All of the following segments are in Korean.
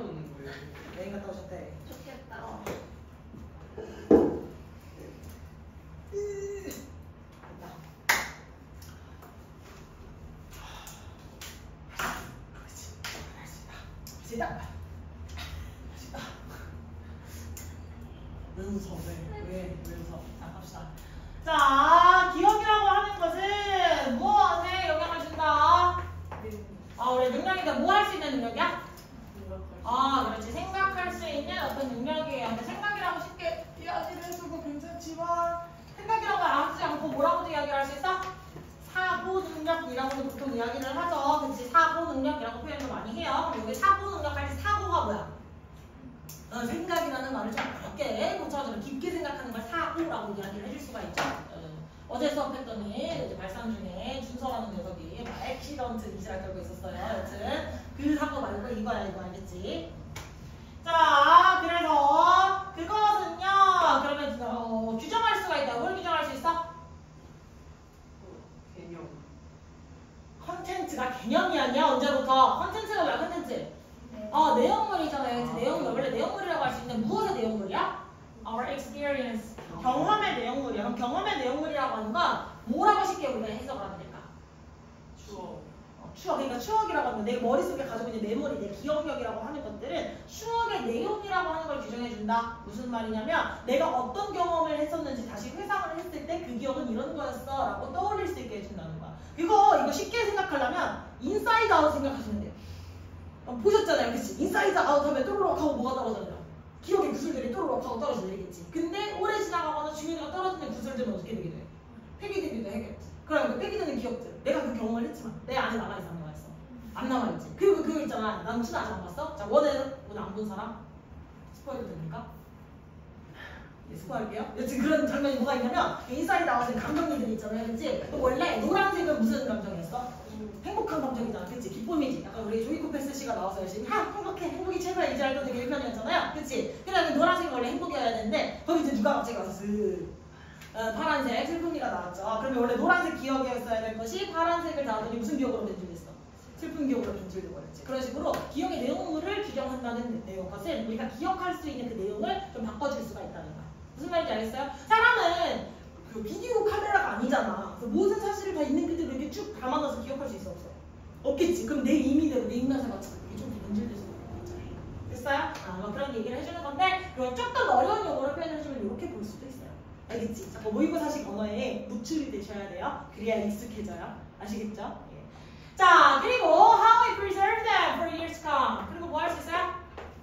하러 오는 거예요? 여행 갔다 오셨대. 좋겠다. 됐다. 왜 웃어? 왜 웃어? 자, 갑시다. 자, 기억이라고 하는 것은 무엇에 영향을 준다? 우리 능력이니까 뭐 할 수 있는 능력이야? 그렇지. 생각할 수 있는 어떤 능력이에요. 근데 생각이라고 쉽게 이야기를 해주고 괜찮지만 생각이라고 하지 않고 뭐라고도 이야기를 할 수 있어? 사고 능력이라고도 보통 이야기를 하죠. 그치? 사고 능력이라고 표현을 많이 해요. 그럼 여기 사고 능력 할 때 사고가 뭐야? 생각이라는 말을 좀 어렵게 고쳐가지고 깊게 생각하는 걸 사고라고 이야기를 해줄 수가 있죠. 어제 수업했더니 이제 발상 중에 준서라는 녀석이 막 액시던트 이지랄 떨고 있었어요. 여튼 그 사고 말고 이거야 이거 알겠지? 자, 그래서 그것은요. 그러면 규정할 수가 있다. 뭘 규정할 수 있어? 개념. 컨텐츠가 개념이 아니야. 언제부터? 컨텐츠가 뭐야? 컨텐츠? 내용물이잖아요. 내용물. 원래 내용물이라고 할 수 있는데 무엇의 내용물이야? Our experience. 경험의 내용물이야. 그럼 경험의 내용물이라고 하는 건 뭐라고 쉽게 우리가 해석을 하면 될까? 추억. 추억. 그러니까 추억이라고 하면 내 머릿속에 가지고 있는 메모리, 내 기억력이라고 하는 것들은 추억의 내용이라고 하는 걸 규정해준다. 무슨 말이냐면 내가 어떤 경험을 했었는지 다시 회상을 했을 때 그 기억은 이런 거였어 라고 떠올릴 수 있게 해준다는 거야. 이거 쉽게 생각하려면 인사이드 아웃 생각하시면 돼요. 보셨잖아요. 그치? 인사이드 아웃 하면 또르륵 하고 뭐가 떨어져요? 기억의 구슬들이 또르륵 하고 떨어지겠지. 근데 오래 지나가거나 중요도가 떨어지는 구슬들은 어떻게 되게 돼? 폐기되기도 하겠지. 그럼 그 폐기되는 기억들, 내가 그 경험을 했지만 내 안에 남아있어 안 남아있어? 안 남아있지. 그리고 그거 있잖아. 난 투나 아직 안 봤어? 자, 원에는 오늘 안 본 사람? 스포해도 됩니까? 네, 스포할게요. 여튼 그런 장면이 뭐가 있냐면 인사이드 아웃은 감정이들이 있잖아요. 그치? 원래 노란색은 무슨 감정이었어? 행복한 감정이잖아. 그치? 기쁨이지. 약간 우리 조이코패스 씨가 나와서 열심히 행복해. 행복이 최고야. 이제 알던 되게 1편이었잖아요. 그치? 그다음에 노란색이 원래 행복이어야 되는데 거기 이제 누가 갑자기 와서 파란색 슬픔이가 나왔죠. 그러면 원래 노란색 기억이었어야 될 것이 파란색을 나오더니 무슨 기억으로 변질됐어? 슬픈 기억으로 변질되고 그랬지. 그런 식으로 기억의 내용물을 규정한다는 내용 것은 우리가 기억할 수 있는 그 내용을 좀 바꿔줄 수가 있다는 거야. 무슨 말인지 알겠어요? 사람은 그 비디오 카메라가 아니잖아. 그래서 모든 사실을 다 있는 그대로 이렇게 쭉 담아놔서 기억할 수 있어 없어? 없겠지. 그럼 내 임의대로 내 입맛에 맞춰 이게 좀 변질될 수가 있잖아요. 됐어요? 뭐 그런 얘기를 해주는 건데 그럼 조금 어려운 용어로 표현해주면 이렇게 볼 수도 있어요. 알겠지? 자꾸 모의고사식 언어에 노출이 되셔야 돼요. 그래야 익숙해져요. 아시겠죠? 예. 자, 그리고 how we preserve them for years to come. 그리고 뭐 할 수 있어요?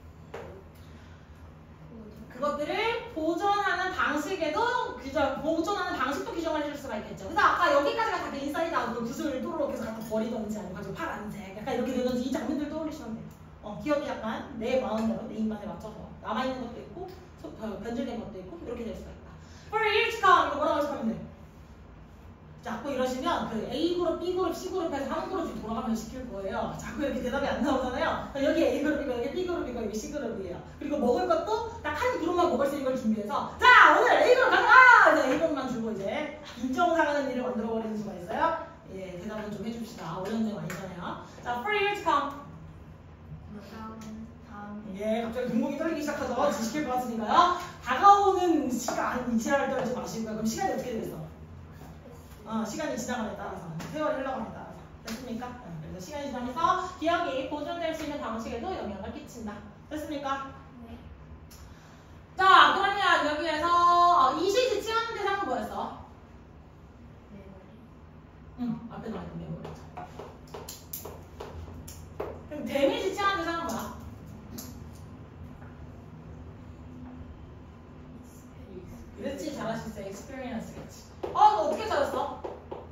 그것들을 보존하는 방식에도 보존하는 방식도 규정을 해줄 수가 있겠죠. 그래서 아까 여기까지가 다 인사이드 아웃 구슬을 또르륵 해서 갖다 버리던지 아니면 가지고 파란색 약간 이렇게 되던지 이 장면들 떠올리시면 돼요. 기억이 약간 내 마음대로 내 입맛에 맞춰서 남아있는 것도 있고 변질된 것도 있고 이렇게 될 수가 있다. For years to come 이거 뭐라고 해석하면 돼? 자꾸 이러시면 그 A그룹, B그룹, C그룹에서 한 그룹씩 돌아가면서 시킬 거예요. 자꾸 이렇게 대답이 안 나오잖아요. 여기 A그룹이고 여기 B그룹이고 여기 C그룹이에요. 그리고 먹을 것도 딱 한 그룹만 먹을 수 있는 걸 준비해서 자 오늘 A그룹 가자! 그래서 A그룹만 주고 이제 인정상하는 일을 만들어버리는 수가 있어요. 예, 대답은 좀 해줍시다. 어려운 점 아니잖아요. 자, for years to come. 예, 갑자기 눈목이 떨리기 시작하죠. 지시킬 것 같으니까요. 다가오는 시간, 이치라를 떨지 마시고요. 그럼 시간이 어떻게 되겠어? 시간이 지나감에 따라서, 세월이 흘러감에 따라서. 됐습니까? 그래서 시간이 지나면서 기억이 보존될 수 있는 방식에도 영향을 끼친다. 됐습니까? 네. 자, 그러면 여기에서 이시 지칭하는 대상은 뭐였어? 메모리. 앞에 나와 있는 메모리. 그럼 댐이 지칭하는 대상은 뭐야? 그렇지, 잘하셨어요. experience겠지. 이거 어떻게 찾았어?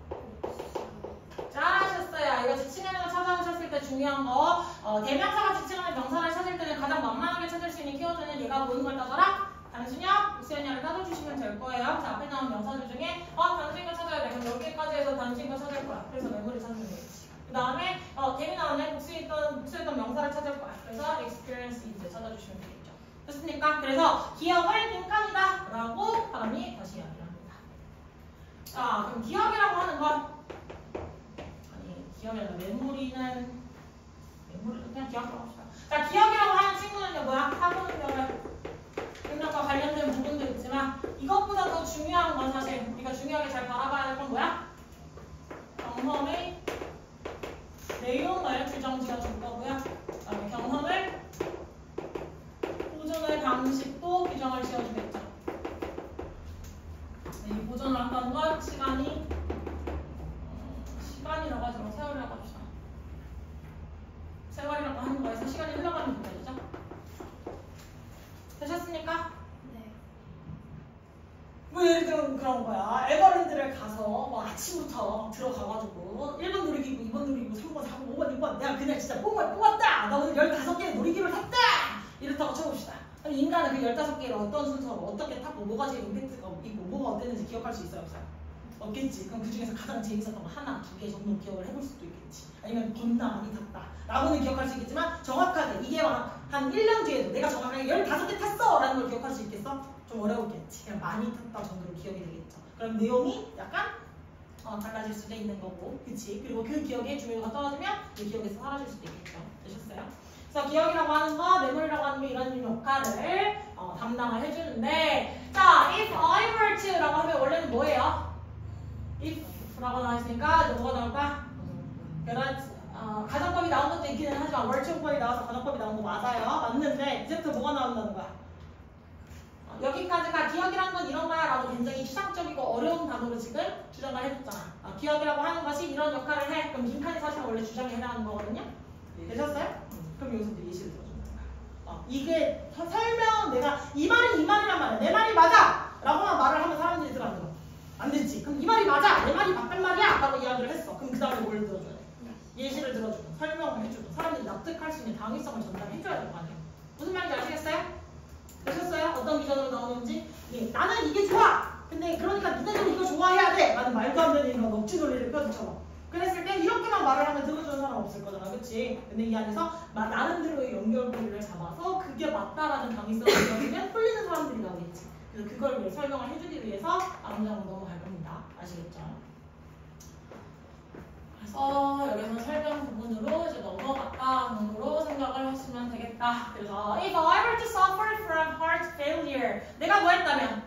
잘하셨어요. 이거 지칭하는 거 찾아오셨을 때 중요한 거 대명사가 지칭하는 명사를 찾을 때는 가장 만만하게 찾을 수 있는 키워드는 얘가 모든 걸 따져라? 단순형, 우수현이를 따져주시면 될 거예요. 자, 앞에 나온 명사들 중에 단순인 거 찾아야 돼. 그럼 여기까지 해서 단순인 거 찾을 거야. 그래서 메모리 찾는 거겠지. 그 다음에 댐이 나오네. 복수했던 명사를 찾을 거야. 그래서 experience 이제 찾아주시면 되겠죠. 됐습니까? 그래서 기억을 빈칸이다 라고 사람이 다시 이야기를 합니다. 자, 그럼 기억이라고 하는 건 기억이 아니라 메모리는 그냥 기억이라고 합시다. 자, 기억이라고 하는 그러니까 중요하게 잘 바라봐야 할 건 뭐야? 경험의 내용을 규정 지어줄 거고요. 그다음에 경험을 보존의 방식도 규정을 지어주겠죠. 이 보존을 한다는 건 시간이라고 하지 마. 세월이라고 합시다. 세월이라고 하는 거에서 시간이 흘러가는 부분이죠. 되셨습니까? 네. 뭐 예를 들면 그런 거야. 에버랜드를 가서 뭐 아침부터 들어가가지고 1번 놀이기구, 2번 놀이기구, 3번, 4번, 5번, 6번 내가 그냥 진짜 뽑았다! 나 오늘 15개의 놀이기구를 샀다! 이렇다고 쳐봅시다. 그럼 인간은 그 15개를 어떤 순서로 어떻게 타고 뭐가 제일 임팩트가 있고 뭐가 어땠는지 기억할 수 있어요? 없어요? 없겠지. 그럼 그 중에서 가장 재밌었던 거 하나, 2개 정도 기억을 해볼 수도 있겠지. 아니면 겁나 많이 탔다 라고는 기억할 수 있겠지만 정확하게 이게 한 1년 뒤에도 내가 정확하게 15개 탔어! 라는 걸 기억할 수 있겠어? 좀 어려웠겠지. 그냥 많이 탔다 정도로 기억이 되겠죠. 그럼 내용이 약간 달라질 수도 있는 거고, 그치? 그리고 그 기억의 중요도가 떨어지면 그 기억에서 사라질 수도 있겠죠. 되셨어요? 그래서 기억이라고 하는 거, 메모리라고 하는 게 이런 역할을 담당을 해주는데, 자, if I were to 라고 하면 원래는 뭐예요? if라고 나왔으니까 뭐가 나올까? 그렇지. 가정법이 나온 것도 있기는 하지만 월초법이 나와서 가정법이 나온 거 맞아요. 맞는데 이제부터 뭐가 나온다는 거야? 여기까지가 기억이란 건 이런 거야 라고 굉장히 추상적이고 어려운 단어로 지금 주장을 해줬잖아. 기억이라고 하는 것이 이런 역할을 해. 그럼 빈칸이 사실 원래 주장에 해당하는 거거든요. 되셨어요? 그럼 여기서 이제 예시를 들어준다. 이게 설명 내가 이 말은 이 말이란 말이야. 내 말이 맞아! 라고만 말을 하면 사람들이 들어가는 거. 안 되지. 그럼 이 말이 맞아! 내 말이 맞단 말이야! 라고 이야기를 했어. 그럼 그 다음에 뭘 들어줘야 돼? 예시를 들어주고 설명을 해주고 사람들이 납득할 수 있는 당위성을 전달해줘야 될 거 아니에요. 무슨 말인지 아시겠어요? 되셨어요? 어떤 기준으로 나오는지? 예, 나는 이게 좋아! 근데 그러니까 니네들은 이거 좋아해야 돼! 라는 말도 안 되는 이런 넋지 논리를 펴주처럼 그랬을 때 이렇게만 말을 하면 들어주는 사람 없을 거잖아, 그치? 근데 이 안에서 나름대로의 연결고리를 잡아서 그게 맞다라는 당위성을 가지면 풀리는 사람들이 나오겠지. 그래서 그걸 위해 설명을 해주기 위해서 아름장으로 넘어갈 겁니다. 아시겠죠? 그래서 여기서 설명 부분으로 이제 넘어갔다 정도로 생각을 하시면 되겠다. 그래서 if I were to suffer from heart failure, 내가 뭐 했다면?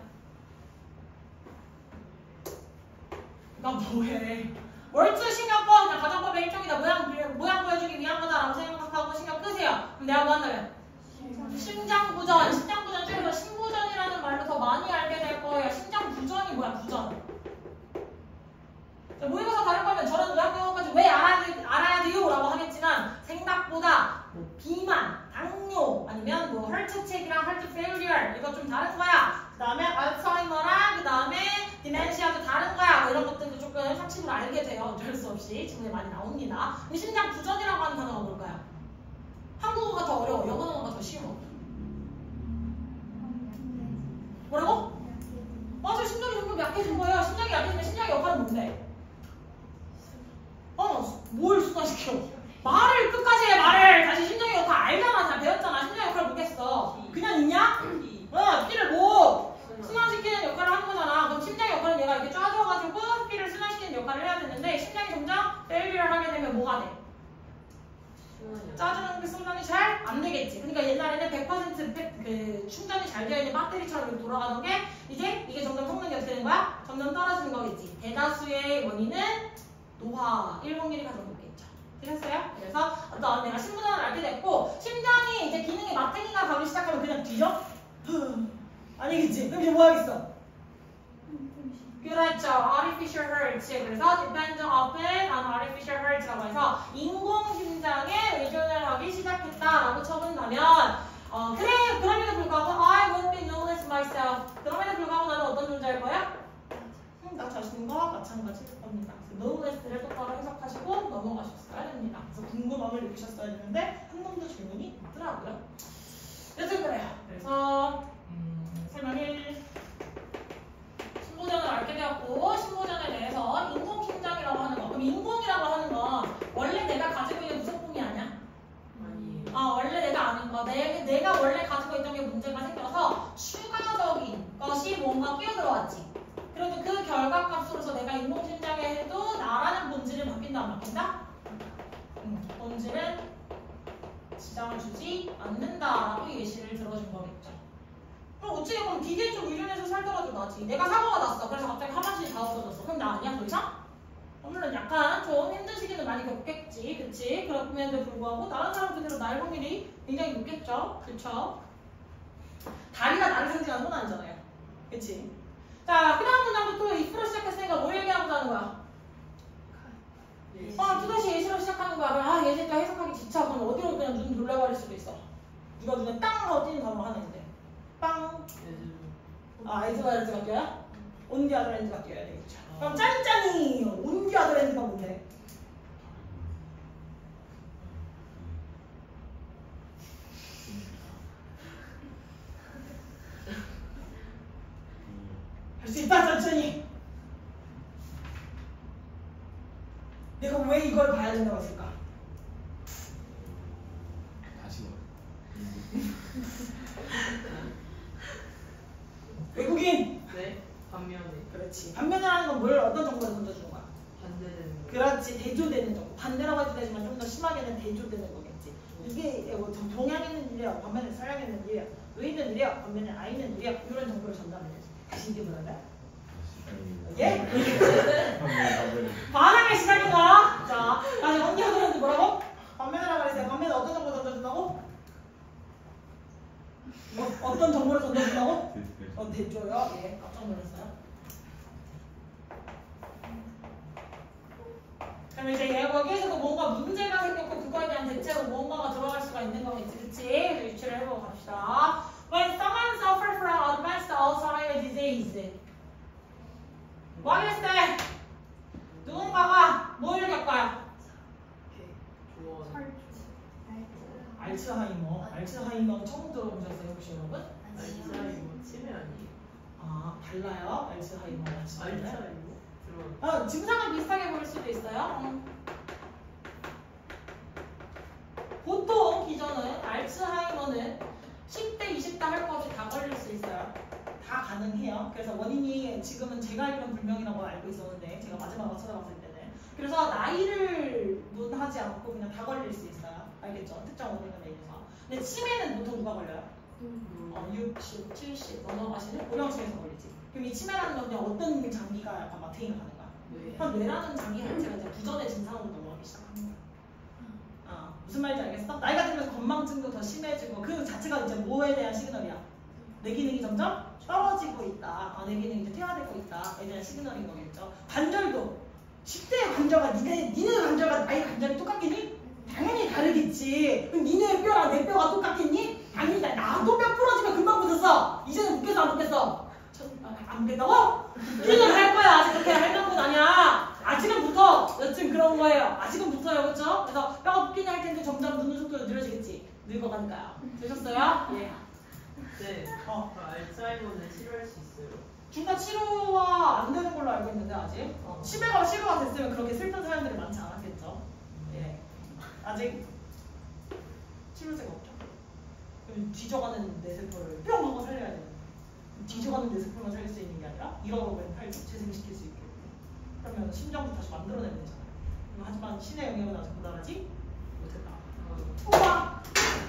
나 뭐해? 월투 신경법 그냥 가정법의 일종이다. 모양 보여주기 위한 거다라고 생각하고 신경 끄세요. 그럼 내가 뭐 한다면? 심장부전. 심장부전 줄여서 심부전이라는 말로 더 많이 알게 될 거예요. 심장부전이 뭐야? 부전. 모의고사 다룰 거면 저런 의학용어까지 왜 알아야 돼요? 라고 하겠지만 생각보다 뭐 비만, 당뇨 아니면 뭐 혈투책이랑 혈투 페일리얼 이거 좀 다른 거야. 그 다음에 알츠하이머랑 그 다음에 디멘시아도 다른 거야. 뭐 이런 것들도 조금 상식으로 알게 돼요. 어쩔 수 없이 지금에 많이 나옵니다. 근데 심장 부전이라고 하는 단어가 뭘까요? 한국어가 더 어려워. 영어가 더 쉬워. 뭐라고? 맞아, 심장이 점점 약해진 거예요. 심장이 약해지면 심장의 역할은 뭔데? 뭘 순화시켜? 말을 끝까지 해, 말을. 다시 심장의 역할 알잖아. 다 배웠잖아. 심장의 역할 모르겠어. 그냥 있냐? 피를 뭐 순환시키는 역할을 하는 거잖아. 그럼 심장의 역할은 얘가 이렇게 쫙줘가지고 피를 순환시키는 역할을 해야 되는데 심장이 점점 페일리얼을 하게 되면 뭐가 돼? 짜주는 게 순환이 잘 안 되겠지. 그러니까 옛날에는 100% 그 충전이 잘 되어 있는 배터리처럼 이렇게 돌아가던 게 이제 이게 점점 성능이 어떻게 되는 거야? 점점 떨어지는 거겠지. 대다수의 원인은 노화 101이 가장 높겠죠. 되셨어요? 그래서 어떤 내가 심부전을 알게 됐고 심장이 이제 기능이 마탱이가 가기 시작하면 그냥 뒤져? 아니겠지. 그럼 이제 뭐 하겠어? 그렇죠. artificial heart. 그래서 depend often on artificial heart라고 해서 인공심장에 의존을 하기 시작했다라고 쳐본다면 그래, 그럼에도 불구하고 I won't be known as myself. 그럼에도 불구하고 나는 어떤 존재일 거야? 나 자신과 마찬가지일 겁니다. known as를 똑바로 해석하시고 넘어가셨어야 됩니다. 그래서 궁금함을 느끼셨어야 되는데 한 놈도 질문이 있더라고요. 여튼 그래요. 그래서 설명 1 신보전을 알게 되었고 신보전에 대해서 인공심장이라고 하는 거. 그럼 인공이라고 하는 건 원래 내가 가지고 있는 부속품이 아니야? 아니에요. 원래 내가 아는 거. 내가 원래 가지고 있던 게 문제가 생겨서 추가적인 것이 뭔가 끼어들어왔지. 그래도 그 결과값으로서 내가 인공심장에 해도 나라는 본질은 바뀐다 안 바뀐다? 본질은 지장을 주지 않는다라고 예시를 들어준 거겠죠. 그럼 어찌 보면 기계 쪽 의존해서 살더라도 나지. 내가 사고가 났어. 그래서 갑자기 하반신이 다 없어졌어. 그럼 나 아니야 더 이상? 물론 약간 좀 힘든 시기는 많이 겪겠지, 그치? 그럼에도 불구하고 다른 사람들대로 나을 확률이 굉장히 높겠죠, 그쵸? 다리가 나를 상징하는 건 아니잖아요, 그치? 자, 그 다음 문장도 또 if로 시작했으니까 뭘 얘기하고자 하는 거야? 또다시 예시로 시작하는 거야. 아, 예시 또 해석하기 지쳐. 그럼 어디로 그냥 눈 돌려버릴 수도 있어. 누가 눈에 땅 어디는 단어 하나인데. 빵. 에즈바이러즈가 껴야? 온디아드랜드가 껴야 되겠죠. 그럼 짠짠이 온디아드랜드가 뭔데? 할 수 있다 천천히. 내가 왜 이걸 봐야 된다고 했을까? 다시 외국인. 네. 반면에. 그렇지. 반면을 하는 건 뭘 어떤 정보를 던져주는 거야? 반대되는 거. 그렇지. 대조되는 정보. 반대라고 해도 되지만 좀 더 심하게는 대조되는 거겠지. 이게 뭐 동양에 있는 일이야. 반면에 서양에 있는 일이야. 왜 있는 일이야? 반면에 아 있는 일이야. 이런 정보를 전달해야지. 다시 이게 뭐라고요? 예? 반항의 시작인가? 자, 다시 언니하더라도 뭐라고? 반면이라고 그랬어요. 반면에 어떤 정보를 던져준다고? 뭐, 어떤 정보를 던져준다고? 대조요? 예, 깜짝 놀랐어요. 그럼 이제 여기에서도 뭔가 문제가 생겼고 그거에 대한 대체로 뭔가가 들어갈 수가 있는 거겠지, 그치? 유치를 해보고 갑시다. When someone suffers from advanced Alzheimer's disease, 뭐 하겠을 때 누군가가 뭘 겪어요? 알츠하이머. 알츠하이머 처음 들어보셨어요, 혹시 여러분? 알츠하이머 치매 아니에요? 아, 달라요? 알츠하이머랑 치매는? 알츠하이머? 들어. 증상은 비슷하게 보일 수도 있어요. 보통 기전은 알츠하이머는 10대, 20대 할 것 없이 다 걸릴 수 있어요. 다 가능해요. 그래서 원인이 지금은 제가 알기로는 불명이라고 알고 있었는데 제가 마지막으로 찾아봤을 때는 그래서 나이를 문하지 않고 그냥 다 걸릴 수 있어요. 알겠죠? 특정 원인에 대해서. 근데 치매는 보통 누가 걸려요? 60, 70 넘어가시는 고령층에서 걸리지. 그럼 이 치매라는 건 그냥 어떤 장기가 약간 마탱이가 가는 거야? 그럼 뇌라는 장기 자체가 이제 부전의 증상으로 넘어가기 시작하는 거야. 무슨 말인지 알겠어? 나이가 들면서 건망증도 더 심해지고 그 자체가 이제 뭐에 대한 시그널이야? 내 기능이 점점 떨어지고 있다. 내 기능이 이제 퇴화되고 있다에 대한 시그널인 거겠죠. 관절도 10대의 관절과 니네 관절과 나의 관절이 똑같겠니? 당연히 다르겠지. 그럼 니네 뼈랑 내 뼈가 똑같겠니? 당연히 나도 뼈 부러지면 금방 붙었어. 이제는 묶겠어 안 묶겠어? 안 묶겠다고? 이제는 할 거야. 아직 그렇게 할던 건 아니야. 아직은 붙어. 여튼 그런 거예요. 아직은 붙어요. 그렇죠? 그래서 뼈가 붙긴 할 텐데 점점 붙는 속도도 느려지겠지. 늙어가니까요. 되셨어요? 예. 네. 알츠하이머는 치료할 수 있어요. 둘 다 치료가 안 되는 걸로 알고 있는데 아직 치매가 치료가 됐으면 그렇게 슬픈 사람들이 많지 않았겠죠. 예. 아직 치료제가 없죠. 그럼 뒤져가는 뇌세포를 뿅 하고 살려야 돼요. 뒤져가는 뇌세포만 살릴 수 있는 게 아니라 1억 원을 팔고 재생시킬 수 있게. 그러면 심장도 다시 만들어내면 되잖아요. 하지만 신의 영역은 아직 도달하지 못했다. 우와!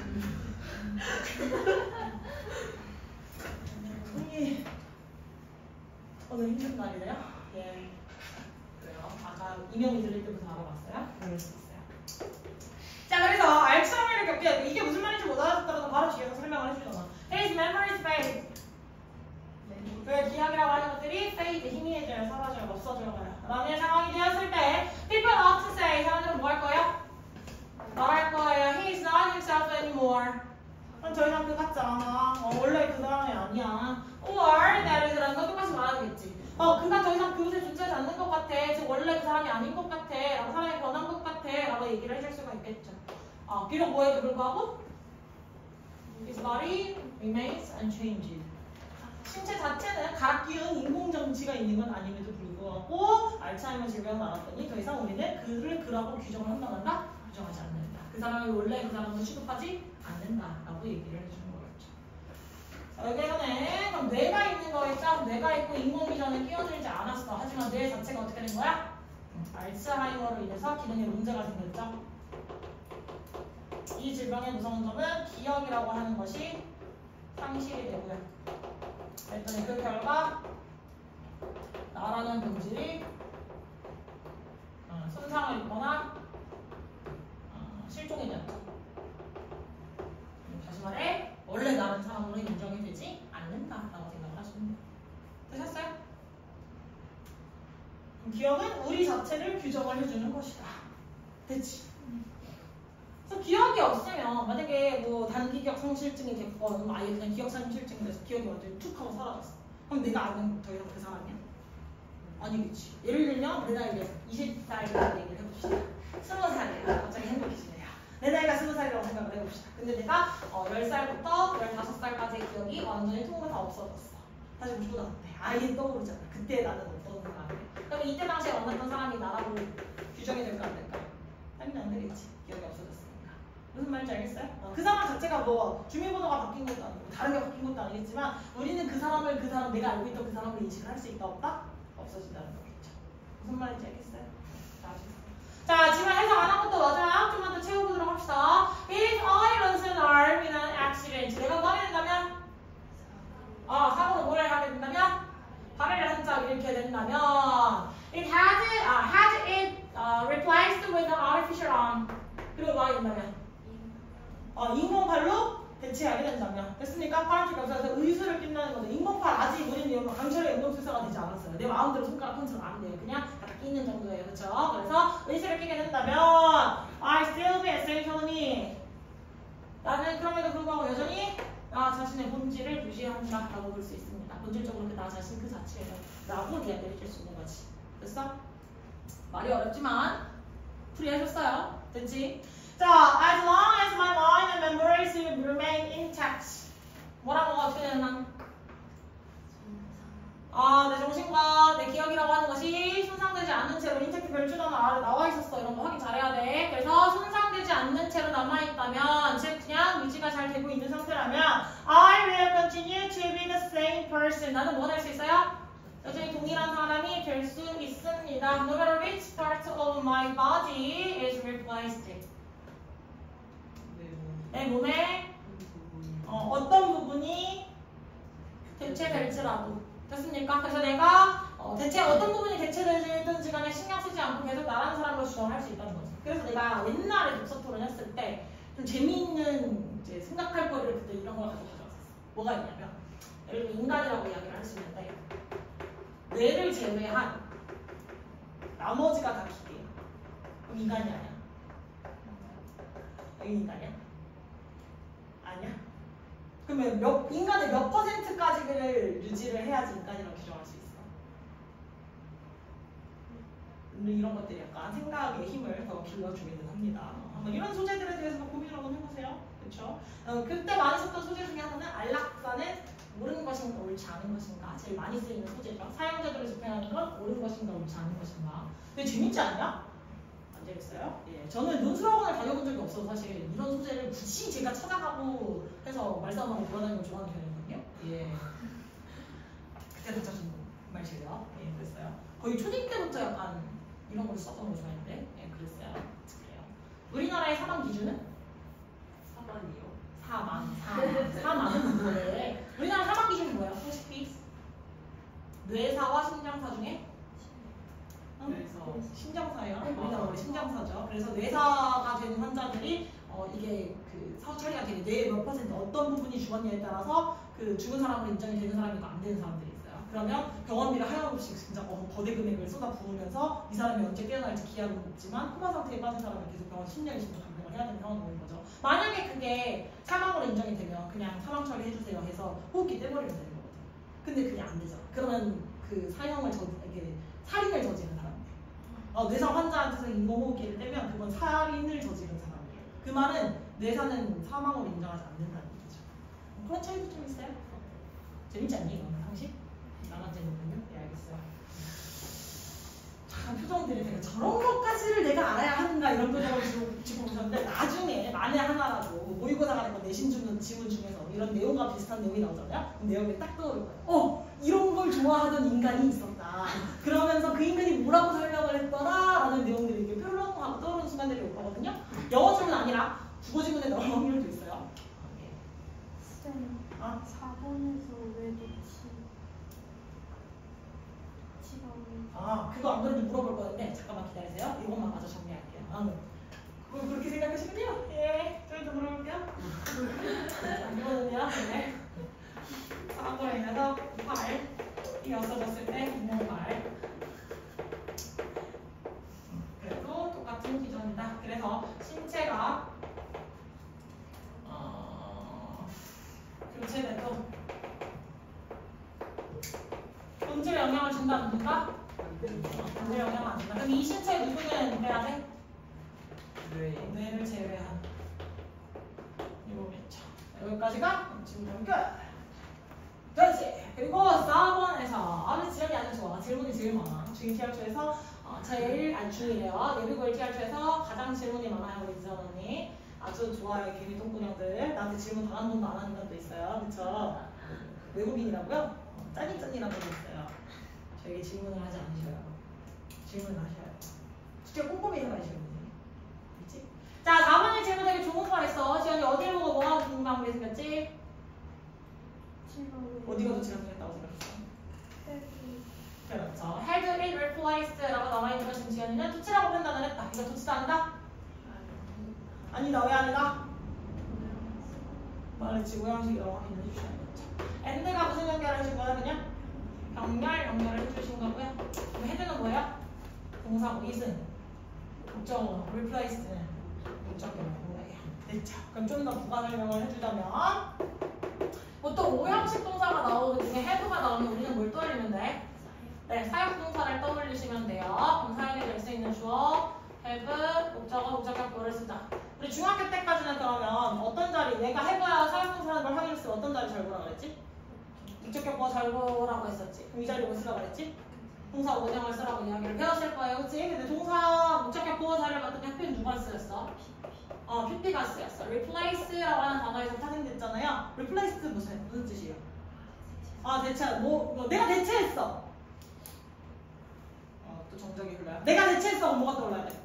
오늘 힘든 날이네요. 예. 그래요. 아까 이명이 들릴 때부터 알아봤어요? 그럴 수 있어요. 자, 그래서 알츠하이머를 겪게 이게 무슨 말인지 못 알아듣더라도 바로 뒤에서 설명을 해주잖아. His memories fade. 그 기억이라고 하는 것들이 fade, 희미해져요, 사라져요, 없어져요. 라는 상황이 되었을 때 people often say, 사람들은 뭐 할 거예요? 말할 거예요. He is not himself anymore. 더 이상 그 같지 않아. 원래 그 사람이 아니야. Or that 이라는 건 똑같이 말하겠지. 그가 더 이상 그것을 존재하지 않는 것 같아. 즉 원래 그 사람이 아닌 것 같아. 라고 사람이 변한 것 같아. 라고 얘기를 해줄 수가 있겠죠. 비록 뭐에도 불구하고 His body remains unchanged. 신체 자체는 갈아 끼운 인공정지가 있는 건 아님에도 불구하고 알츠하이머 질병을 알았더니 더 이상 우리는 그를 그라고 규정을 한다던가 규정하지 않는다. 그 사람을 원래 그 사람으로 취급하지 않는다라고 얘기를 해주는 거겠죠. 여기서는 그럼 뇌가 있는 거겠죠? 뇌가 있고 인공위전을 끼워들지 않았어. 하지만 뇌 자체가 어떻게 된 거야? 알츠하이머로 인해서 기능에 문제가 생겼죠. 이 질병의 무서운 점은 기억이라고 하는 것이 상실이 되고요. 그랬더니 그 결과 나라는 본질이 손상을 입거나 실종이 되었다. 다시 말해 원래 나는 사람으로 인정이 되지 않는다라고 생각을 하시면 돼요. 되셨어요? 기억은 우리 자체를 규정을 해주는 것이다. 됐지? 그래서 기억이 없으면 만약에 뭐 단기 기억 상실증이 됐건 아예 그냥 기억 상실증이 돼서 기억이 완전히 툭 하고 사라졌어. 그럼 내가 아는 더 이상 그 사람이야? 아니겠지. 예를 들면 내 나이가 20살이라고 얘기를 해봅시다. 20살이야. 갑자기 행복해지네요. 내 나이가 20살이라고 생각을 해봅시다. 근데 내가 10살부터 15살까지의 기억이 완전히 통으로 다 없어졌어. 다시 보고 나한테 아예 떠오르잖아. 그때 나는 어떤 사람이야. 그럼 이때 당시에 만났던 사람이 나라고 규정이 될까 안 될까? 당연히 안 되겠지. 기억이 없어졌으니까. 무슨 말인지 알겠어요? 그 사람 자체가 뭐 주민번호가 바뀐 것도 아니고 다른 게 바뀐 것도 아니겠지만 우리는 그 사람을 내가 알고 있던 그 사람을 인식을 할 수 있다 없다? 없어진다는 거겠죠. 무슨 말인지 알겠어요? 자, 지금 해석 안 한 것도 마지막 좀만 더 채워보도록 합시다. If I lose an arm in an accident, 내가 뭐 하게 된다면? 사고로 뭘 하게 된다면? 발을 한짝 이렇게 된다면 It had it replaced with an artificial arm. 그리고 뭐 하게 된다면? 인공팔로 대체하게 된다면 됐습니까? 파란색 감사해서 의수를 낀다는 거죠. 인공팔 아직 우리는 강철의 운동술사가 되지 않았어요. 내 마음대로 손가락 컨트롤 안 돼요. 그냥 딱 끼는 정도예요. 그렇죠? 그래서 의수를 끼게 된다면 I still be essentially 나는 그럼에도 불구하고 여전히 나 자신의 본질을 유지한다 라고 볼 수 있습니다. 본질적으로 나 자신 그 자체예요 라고 이야기를 해줄 수 있는 거지. 됐어? 말이 어렵지만 풀이하셨어요? 됐지? 자, as long as my mind and memories remain intact. 뭐라고 어떻게 되나? 내 정신과 내 기억이라고 하는 것이 손상되지 않는 채로 인텍트 별주단어 아래 나와 있었어. 이런 거 확인 잘해야 돼. 그래서 손상되지 않는 채로 남아있다면, 즉 그냥 유지가 잘 되고 있는 상태라면 I will continue to be the same person. 나는 뭐 할 수 있어요? 여전히 동일한 사람이 될 수 있습니다. No matter which part of my body is replaced. 내 몸에 어떤 부분이 대체될지라도 됐습니까? 그래서 내가 대체 어떤 부분이 대체되든지 간에 신경 쓰지 않고 계속 나라는 사람으로 주장할 수 있다는 거죠. 그래서 내가 옛날에 독서 토론 했을 때 좀 재미있는 이제 생각할 거리를 그때 이런 걸 가지고 가져왔었어. 뭐가 있냐면 예를 들면 인간이라고 이야기를 할 수 있는데 뇌를 제외한 나머지가 다 기계야. 그럼 인간이 아니야? 여기 인간이야? 아니야? 그러면 인간의 몇 %까지를 유지를 해야지 인간이라고 규정할 수 있어? 이런 것들이 약간 생각의 힘을 더 길러주기는 합니다. 한번 이런 소재들에 대해서 고민을 한번 해보세요. 그렇죠? 그때 많이 썼던 소재 중에 하나는 안락사는 옳은 것인가 옳지 않은 것인가 제일 많이 쓰이는 소재죠. 사용자들을 집행하는 건 옳은 것인가 옳지 않은 것인가. 근데 재밌지 않냐? 안 재밌어요? 예, 저는 논술학원을 다녀본 적이 없어서 사실 이런 소재를 굳이 제가 찾아가고 해서 말싸움하고 돌아다니는 걸 좋아하는 편이거든요. 예. 그때 진짜 좀 말실래요? 예, 그랬어요. 거의 초딩 때부터 약간 이런 걸 썼던 걸 좋아했는데, 예, 그랬어요. 그래요. 우리나라의 사망 기준은? 사망은 뭐래? 우리나라 사망 기준이 뭐야? 솔직히 뇌사와 심장사 중에? 심장사예요. 우리나라 원래 심장사죠. 그래서 뇌사가 된 환자들이 이게 그 사후 처리가 되게 뇌의 몇 % 어떤 부분이 죽었냐에 따라서 그 죽은 사람으로 인정이 되는 사람이고 안 되는 사람들이 있어요. 그러면 병원비를 하염없이 진짜 거대 금액을 쏟아 부으면서 이 사람이 언제 깨어날지 기약은 없지만 코마 상태에 빠진 사람은 계속 병원 10년, 20년 감정을 해야 되는 상황이 오는 거죠. 만약에 그게 사망으로 인정이 되면 그냥 사망 처리해주세요 해서 호흡기 떼버리면 되는 거거든. 근데 그게 안 되죠. 그러면 그 살인을 저지른 사람들. 뇌사 환자한테서 인공호흡기를 떼면 그건 살인을 저지른 사람이에요. 그 말은 뇌사는 사망으로 인정하지 않는다는 얘기죠. 그런 차이도 좀 있어요. 재밌지 않니? 이거는 상식? 나만 재밌군요. 네, 알겠어요. 참 표정들이 되게 저런 것까지를 내가 알아야 하는가 이런 표정을 지금 보셨는데 나중에 만에 하나라도 모의고사가 되고 내신 주는 지문 중에서 이런 내용과 비슷한 내용이 나오잖아요. 그럼 내용이 딱 떠오를 거예요. 이런 걸 좋아하던 인간이 있었다. 그러면서 그 인간이 뭐라고 설명을 했더라 라는 내용들이 이렇게 뾰로롱 하고 떠오르는 순간들이 올 거거든요. 영어 질문 아니라 국어 질문에 나올 확률도 있어요. 어? 4번에서 왜 치가 왜 그거 안 그래도 물어볼 거였는데 잠깐만 기다리세요. 이것만 마저 정리할게요. 그걸 그렇게 생각하시군요. 예, 좀 더 물어볼게요. 이거는요, 네. 4번에서 8이 없어졌을 때 분모 8. 그래도 똑같은 기준이다. 그래서 신체가 교체돼도 본질에 영향을 준다 안 준다? 본질에 영향을 안 준다. 그럼 이 신체 누구는 해야 돼? 뇌를 제외한. 이거겠죠. 여기까지가 질문 끝. 그렇지. 그리고 4번에서 지연이 아주 좋아. 질문이 제일 많아. 중2 TR초에서 제일 중2래요. 내비고일 TR초에서 가장 질문이 많아요. 우리 이전 언니. 아주 좋아요. 개미 똥구녕들. 나한테 질문 단 한 번도 안 하는 것도 있어요. 그쵸? 외국인이라고요? 짠이라고 있어요. 저에게 질문을 하지 않으셔요. 질문을 하셔요. 진짜 꼼꼼히 생각하시는 분이. 그치? 자, 4번의 질문 되게 좋은 거 했어. 지연이 어디를 보고 뭐 하고 궁금한 게 생겼지? 어디가 더 지연했다고 생각했어? 그렇죠. had it replaced라고 나와있는 것은 지연이는 토치라고 판단을 했다. 이거 토치도 아니다? 아니다. 왜 아니다? 말했지. 오형식이라고 확인해 주셔야겠죠. and가 무슨 연결을 해준 거야? 그냥? 병렬 연결을 해주신 거고요. 그럼 head는 뭐예요? 동사고 is은 목적어, replace는 목적어라고 해요. 됐죠. 그럼 좀 더 부가 설명을 해주자면 보통 오형식 동사가 나오는 중에 have가 나오면 우리는 뭘 떠올리면 돼? 네, 사역동사를 떠올리시면 돼요. 그럼 사용이 될 수 있는 주어, have, 목적어, 목적격보를 쓰자. 우리 중학교 때까지는 그러면 어떤 자리, 내가 해봐야 사역동사라는 걸 확인했을 때 어떤 자리 잘 보라고 그랬지? 목적격보 잘 보라고 했었지. 그럼 이 자리 뭐 쓰라고 그랬지? 동사 원형을 쓰라고 이야기를 배웠을 거예요. 그치? 근데 동사 목적격보 자리를 봤더니 학교는 누가 쓰였어? PP가 쓰였어. replace라고 하는 단어에서 파생됐잖아요. replace 무슨 뜻이에요? 대체, 내가 대체했어. 또 정적이 흘러요. 내가 대체했어. 그럼 뭐가 떠올라야 돼?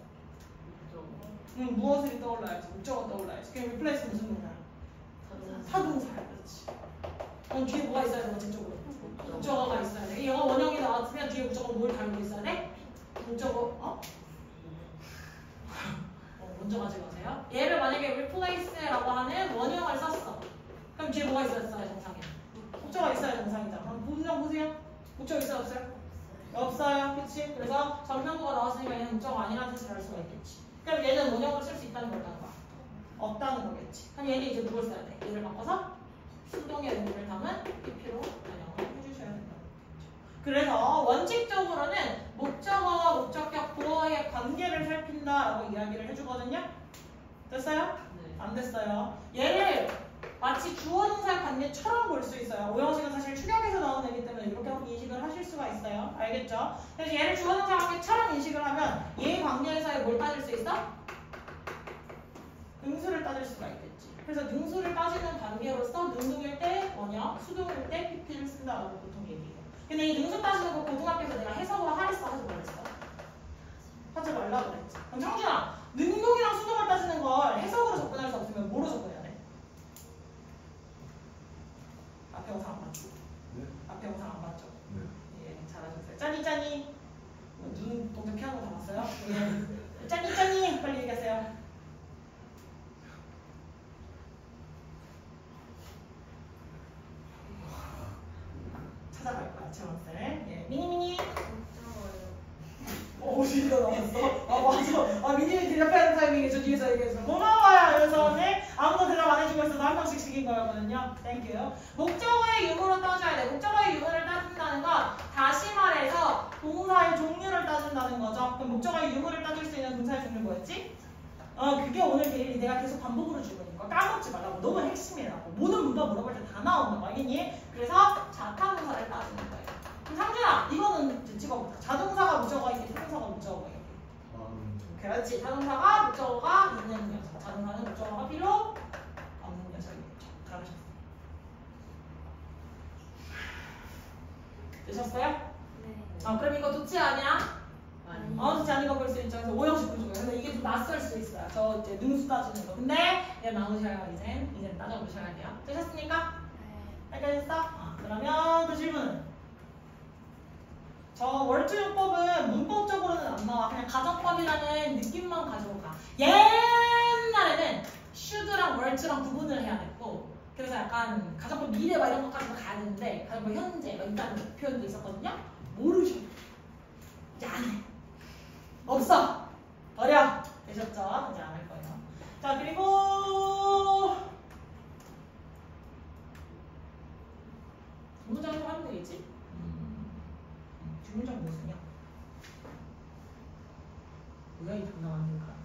무엇을 떠올라야지? 목적어 떠올라야지. 그럼 replace 무슨 동사야? 타동사야. 그렇지. 그럼 뒤에 뭐가 있어야 돼? 원칙적으로? 목적어가 있어야 돼. 영어 원형이 나왔으면 뒤에 목적어 뭘 달고 있어야 돼? 목적어, 먼저 가지 마세요. 얘를 만약에 replace라고 하는 원형을 썼어. 그럼 뒤에 뭐가 있어야 정상이야? 목적어가 있어야 정상이잖아. 그럼 문장 보세요. 목적어 있어요? 없어요? 없어요. 그치? 그래서 정명구가 나왔으니까 얘는 목적어가 아니라는 뜻을 알 수가 있겠지. 그럼 얘는 원형을 쓸 수 있다는 걸 거야? 없다는 거겠지. 그럼 얘는 이제 누굴 써야 돼? 얘를 바꿔서 수동의 의미를 담은 PP로 변형을 해주셔야 된다. 그래서 원칙적으로는 목적어와 목적격 보어의 관계를 살핀다라고 이야기를 해주거든요. 됐어요? 네. 안 됐어요. 얘를 마치 주어 동사 관계처럼 볼 수 있어요. 오형식은 사실 추격에서 나오는 얘기 때문에 이렇게 인식을 하실 수가 있어요. 알겠죠? 그래서 얘를 주어 동사 관계처럼 인식을 하면 얘 관계에서의 뭘 따질 수 있어? 능수를 따질 수가 있겠지. 그래서 능수를 따지는 관계로서 능동일 때 원형, 수동일 때 PP를 쓴다라고 보통 얘기해요. 근데 이 능수 따지는 거 고등학교에서 내가 해석으로 하랬어? 하지 말랬어? 하지 말라고 그랬지. 그럼 청준아, 능동이랑 수동을 따지는 걸 해석으로 접근할 수 없으면 뭐로 접근해야 돼? 앞에 영상 안 봤죠? 네? 앞에 영상 안 봤죠? 네. 예, 잘하셨어요. 짜니 눈 동작 피하는 거 다 봤어요? 예. 짜니 빨리 얘기하세요. 찾아갈 거야, 재원쌤. 예, 미니미니. 어디가 나왔어? 맞아. 미니미니 대답하는 타이밍에 저 뒤에서 얘기해서 고마워요. 그래서 아무도 대답 안 해주고 있어서 한 명씩 시킨 거였거든요. 땡큐. 목적어의 유무로 따져야 돼. 목적어의 유무를 따진다는 건 다시 말해서 동사의 종류를 따진다는 거죠. 그럼 목적어의 유무를 따질 수 있는 동사의 종류 뭐였지? 그게 오늘 데일리 내가 계속 반복으로 주고 있는 거. 까먹지 말라고. 너무 핵심이라고. 모든 문법 물어볼 때 다 나온다고. 알겠니? 그래서 자타동사를 따지는 거예요. 그럼 상준아, 이거는 이제 찍어보자. 자동사가 목적어이지, 타동사가 목적어예요. 그렇지. 자동사가 목적어가 있는 녀석. 자동사는 목적어가 필요 없는 녀석이겠죠. 잘하셨어요. 되셨어요? 네. 그럼 이거 좋지 않냐? 좋지 않은 거 볼 수 있죠. 그래서 오형식 구조예요. 근데 이게 좀 낯설 수 있어요. 저 이제 능수 따지는 거. 근데 얘 나오셔야 이젠 따져보셔야 돼요. 되셨습니까? 알겠어? 그러면 그 질문은? 저 월투용법은 문법적으로는 안 나와. 그냥 가정법이라는 느낌만 가지고 가. 옛날에는 should랑 were랑 구분을 해야 됐고, 그래서 약간 가정법 미래 막 이런 것까지도 가야 되는데, 가정법 현재 막 이런 표현도 있었거든요. 모르셔. 이제 안 해. 없어. 버려. 되셨죠? 이제 안 할 거예요. 자, 그리고 뒷문장에서 하면 되겠지? 뒷문장 무슨이야? 뭐야 이 장난 안 될까?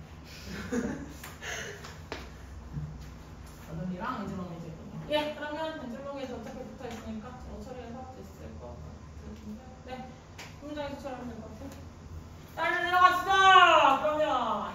어른이랑 엔젤롱이 있군요. 예, 그러면 엔젤롱에서 어차피 붙어 있으니까 처리해서 됐을 것 같은데. 네, 뒷문장에서 처리하면 될 것 같아요. 딸 내려갔어. 그러면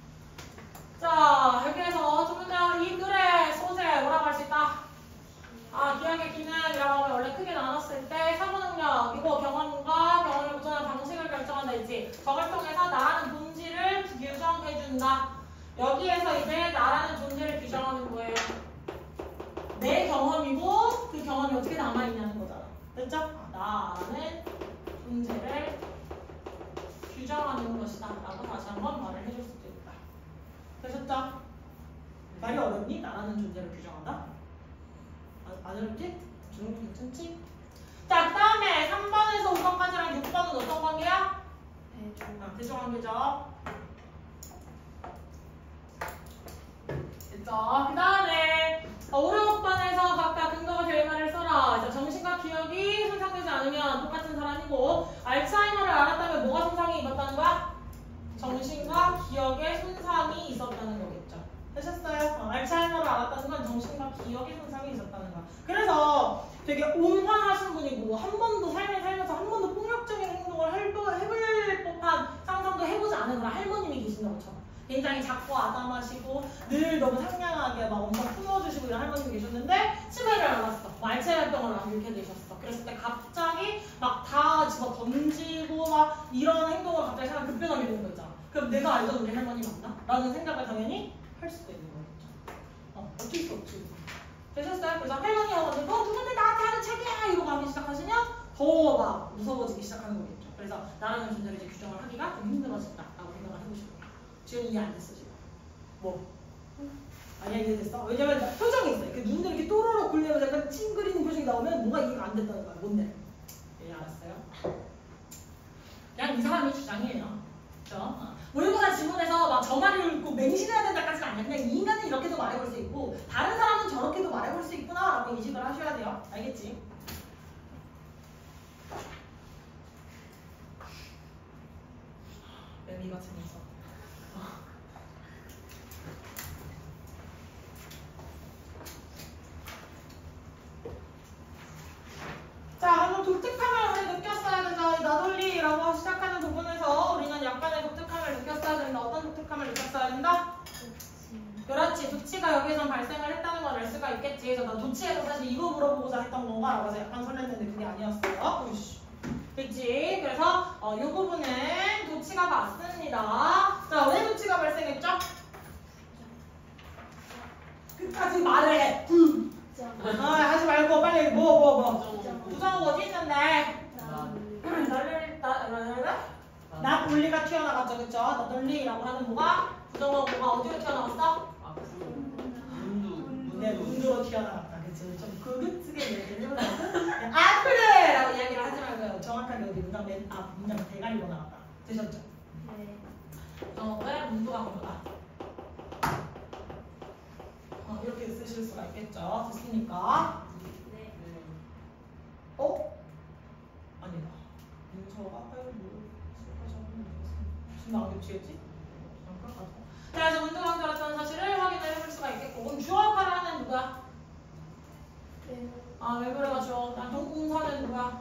자 여기에서 뒷문장 이 글의 소재 뭐라고 할 수 있다? 기억의 기능이라고 하면 원래 크게 나눴을 때 사고 능력이고 경험과 경험을 구성하는 방식을 결정한다 했지. 저걸 통해서 나라는 본질을 규정해준다. 여기에서 이제 나라는 존재를 규정하는 거예요. 내 경험이고 그 경험이 어떻게 남아있냐는 거잖아. 됐죠? 나라는 존재를 규정하는 것이다 라고 다시 한번 말을 해줄 수도 있다. 되셨죠? 말이 어렵니? 나라는 존재를 규정한다? 안 어렵지? 정도 괜찮지? 자, 그 다음에 3번에서 5번까지랑 6번은 어떤 관계야? 대조관계죠. 됐죠? 그 다음에 5, 6번에서 각각 근거가 될 말을 써라. 자, 정신과 기억이 손상되지 않으면 똑같은 사람이고, 알츠하이머를 알았다면 뭐가 손상이 입었다는 거야? 정신과 기억에 손상이 있었다는 거겠죠. 되셨어요? 알츠하이머를 알았다는 건 정신과 기억에 손상이 있었다는 거야. 그래서 되게 온화하신 분이고 한 번도 삶을 살면서 한 번도 폭력적인 행동을 해볼 법한 상상도 해보지 않은 그런 할머님이 계신다고 쳐. 굉장히 작고 아담하시고 늘 너무 상냥하게 막 엄청 품어주시고 이런 할머님이 계셨는데 치매를 앓았어. 알츠하이머병을 앓게 되셨어. 그랬을 때 갑자기 막 다 집어 던지고 막 이런 행동을 갑자기 생각 급변하게 되는 거 있잖아. 그럼 내가 알던 우리 할머니 맞나? 라는 생각을 당연히 할 수도 있는 거겠죠. 어쩔 수 없지. 되셨어요? 그래서 할머니가 먼저 누군데 나한테 하는 책이야! 이러고 하기 시작하시면 더 막 무서워지기 시작하는 거겠죠. 그래서 나라는 존재를 이제 규정을 하기가 좀 힘들어진다라고 생각을 해보시면 돼요. 지금 이해 안 됐어 지금? 뭐? 아니야 이해됐어? 왜냐면 표정이 있어요. 그 눈도 이렇게 또로록 굴리면서 약간 찡그리는 표정이 나오면 뭔가 이해가 안 됐다는 거야. 뭔데? 예, 알았어요? 그냥 이 사람이 주장이에요. 그렇죠? 모의고사 지문에서 막 저 말을 읽고 맹신해야 된다까지는 아니야. 그냥 이 인간은 이렇게도 말해볼 수 있고 다른 사람은 저렇게도 말해볼 수 있구나 라고 인식을 하셔야 돼요. 알겠지? 매미 같은 녀석. 자, 한번 독특함을 우리 느꼈어야 된다. 이 나돌리라고 시작하는 부분에서 우리는 약간의 독특함을 느꼈어야 된다. 어떤 독특함을 느꼈어야 된다? 그렇지. 도치가 여기서 발생을 했다는 걸 알 수가 있겠지. 그래서 나 도치에서 사실 이거 물어보고자 했던 건가? 라고 해서 약간 설렜는데 그게 아니었어요. 그치? 그래서 이 부분은 도치가 봤습니다. 자, 왜 도치가 발생했죠? 끝까지 말을 해. 하지 말고 빨리 부정 어디 있는데? 나 분리가 튀어나갔죠, 그쵸? 나돌리라고 하는 뭐가? 부정어 뭐가 어디로 튀어나갔어? 네, 문도로 튀어나갔다, 그치? 좀 그긋하게 얘기를 해보자. 아 그래! 라고 이야기를 하지 말고요. 정확하게 어디 문장 맨 앞 문장 대가리로 나갔다. 되셨죠? 네. 왜 문도가 건너다? 이렇게 쓰실 수가 있겠죠? 됐습니까? 네. 아니다. 문서가 무슨 안 교치했지? 자, 그래서 문도강조였다는 사실을 확인을 해볼 수가 있겠고, 그럼 주어 역할을 하는 누구야? 네. 왜 그래가지고 난 동공사는 누구야?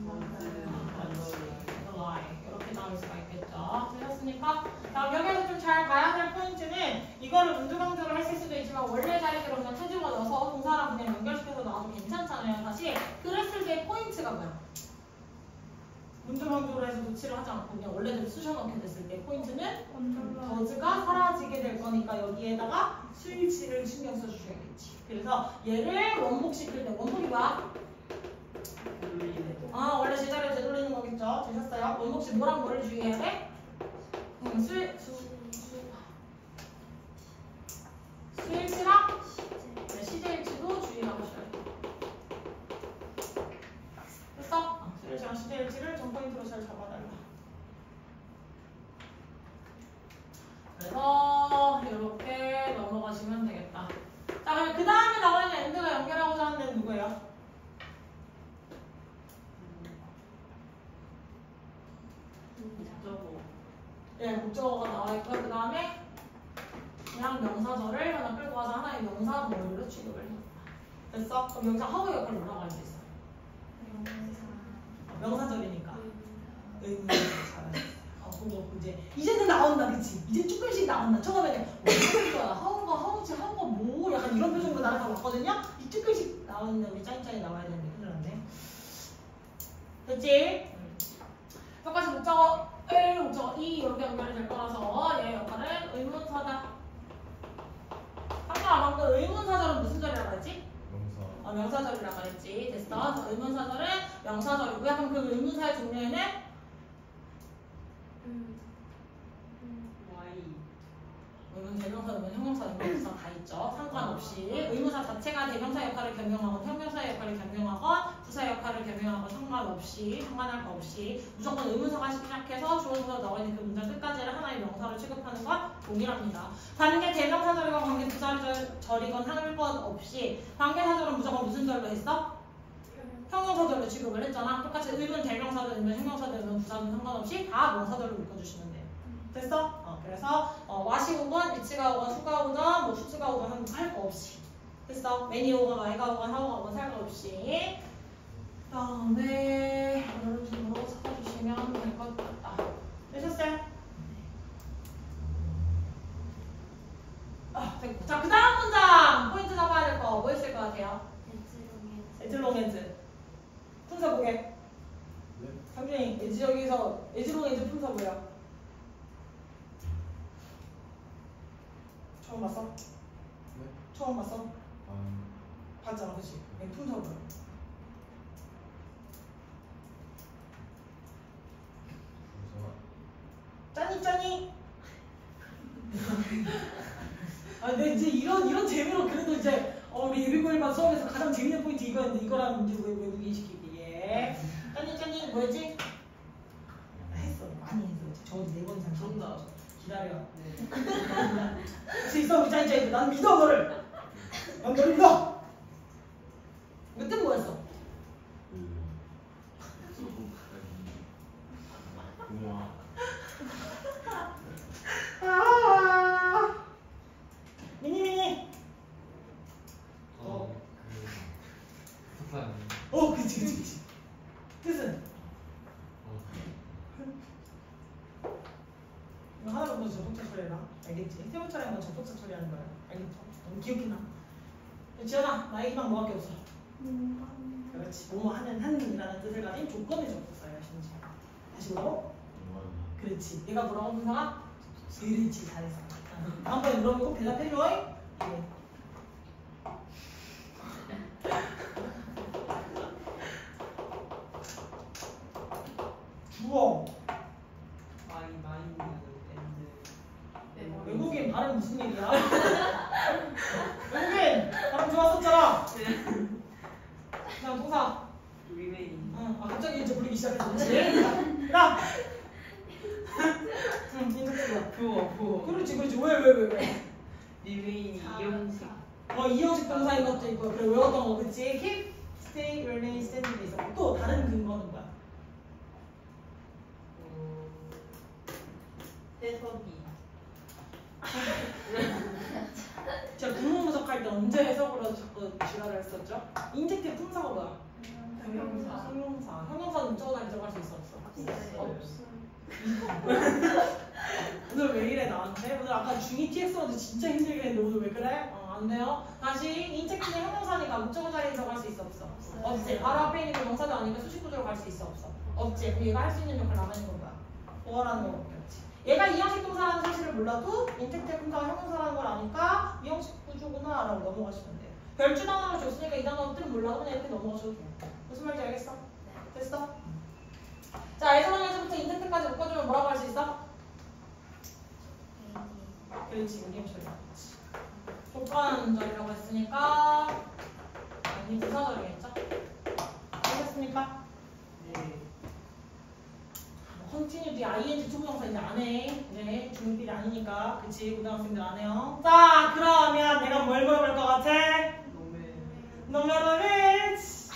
이렇게 나올 수가 있겠죠. 되셨습니까? 자, 여기에서 좀 잘 봐야 될 포인트는 이거를 문두강조를 했을 수도 있지만 원래 자리대로 그냥 체주가 넣어서 동사랑 그냥 연결시켜서 나와도 괜찮잖아요. 사실 그랬을 때 포인트가 뭐야? 문조방조로 해서 도치를 하지 않고 그냥 원래대로 쑤셔넣게 됐을 때 포인트는 언더라인. 더즈가 사라지게 될 거니까 여기에다가 스위치를 신경 써주셔야겠지. 그래서 얘를 원복시킬 때 원복이 뭐야? 아 원래 제자리에 되돌리는 거겠죠. 되셨어요? 원복시 뭐랑 뭐를 주의해야 돼? 스위치랑 시제일치도 주의하고 있어야 돼. 됐어? 스위치랑 시제일치를 전포인트로 잘 잡아달라. 그래서 이렇게 넘어가시면 되겠다. 자 그럼 그 다음에 나와 있는 엔드가 연결하고자 하는 애는 누구예요? 예, 목적어가 나와 있고요. 그 다음에 그냥 명사절을 하나 끌고 와서 하나의 명사 모델로 취급을 해요. 됐어? 그럼 여기서 하우 역할을 뭐라고 할 수 있어? 명사절이니까. 의문사 잘하셨어요. 그거 이제는 나온다, 그치? 이제 조금씩 나온다. 처음에는 하우가 뭐 약간 이런 표정으로 나를 다 왔거든요? 이 조금씩 나오는데 우리 짠짠이 나와야 되는데 큰일 났네. 됐지? 똑같이 목적어 1, 목적어 2 이렇게 연결이 될 거라서 얘의 역할은 의문사다. 아까 방금 의문사절은 무슨 절이라고 했지? 명사. 명사절이라고 했지. 됐어? 그래서 의문사절은 명사절이고요. 그럼 그 의문사의 종류에는 의문 대명사, 의문 형용사, 의문사 다 있죠. 상관없이 의문사 자체가 대명사 역할을 겸용하건 형용사의 역할을 겸용하건 부사 역할을 겸용하건 상관없이 상관할 거 없이 무조건 의문사가 시작해서 주어서 나와 있는 그 문장 끝까지를 하나의 명사로 취급하는 건 동일합니다. 관계 대명사절이건 관계 부사절이건 할 것 없이 관계사절은 무조건 무슨 절로 했어? 형용사절로 취급을 했잖아. 똑같이 의문 대명사든 의문 형용사든 의문 부사든 상관없이 다 명사절로 묶어주시면 돼. 됐어? 그래서 와시 오건, 위치가 오건, 수가 오건, 뭐 수가 오건 할 거 없이. 됐어? 매니 오건, 와이가 오건, 하우가 오건 할 거 없이. 그다음에 이런 식으로 찾아주시면 될 것 같다. 되셨어요? 됐고. 자, 그 다음 문장 포인트 잡아야 될 거 뭐 있을 것 같아요? 에즈롱에즈. 품사 보게. 네. 상준이 여기서 에즈롱에즈 품사 뭐야? 처음 봤어? 네. 처음 봤어? 아. 봤잖아, 그치? 품사 뭐야? 명사. 짠이 아 근데 이제 이런 재미로 그래도 이제 우리 119일반 수업에서 가장 재밌는 포인트 이거였는데 이거랑 문제 외국인시키기. 예. 짠이 뭐였지? 했어. 많이 했어. 저 4번 이상 정답. 기다려. 네. 할 수 있어 우리 짠이. 난 믿어 너를. 난 너를 믿어. 그때 뭐였어? 동화. 미니미니. 그치. 뜻은? 이거 하나로 더 접속사 처리해라. 알겠지? 세 번째라는 건 접속사 처리하는 거야. 알겠죠? 너무 기억해놔. 지연아, 나의 희망 뭐밖에 없어? 그렇지. 뭐뭐 하는이라는 뜻을 가진 조건의 접속사야, 심지어. 다시 뭐라고? 그렇지. 얘가 뭐라고 분사가? 그렇지, 잘했어. 다음번에 물어보면 꼭 대답해줘. 네. 주어. 외국인 발음 무슨 얘기야? 외국인 발음 좋았었잖아. 그냥 동사. 리메인. 응. 갑자기 이제 부르기 시작했지. 그다음. 응. 인터뷰야. 부어. 그렇지. 왜? 리메인이 이형식. 이형식 동사인 것도 있고, 그래 외웠던 거 그치? keep, stay, remain, stand도 있었고 또 다른 근거는 뭐야? 해석이. 제가 국문분석할 때 언제 해석으로 자꾸 지랄을 했었죠? 인젝티브 품사가 뭐야? 형용사. 형용사는 무조건 들어갈 수 있어 없어? 없어. 오늘 왜 이래 나한테? 오늘 아까 중2 TX워드 진짜 힘들게 했는데 오늘 왜 그래? 안 돼요. 다시 인젝티브는 형용사니까 목적어 자리에 들어갈 수 있어 없어? 없지. 바로 앞에 있는 그 명사도 아니고 수식 구조로 갈 수 있어 없어? 없지. 그럼 얘가 할 수 있는 역할 남아있는 건 뭐야? 보어라는 거밖에 없지. 얘가 이형식 동사라는 사실을 몰라도 인텍트 품사가 형용사라는 걸 아니까 이형식 구조구나 라고 넘어가시면 돼요. 별주 단어를 줬으니까 이 단어들은 몰라도 그냥 이렇게 넘어가셔도 돼요. 무슨 말인지 알겠어? 됐어? 자, 예전에서부터 인텍트까지 묶어주면 뭐라고 할 수 있어? 그렇지, 우리 형식을 나왔지. 조건절이라고 했으니까 아니 부사절이겠죠? 알겠습니까? 네. 컨티뉴 뒤 ing 투부정사 이제 안 해. 이제 중1들이 아니니까. 그치, 고등학생들 안 해요. 자, 그러면 내가 뭘 물어볼 것 같아? 노메로를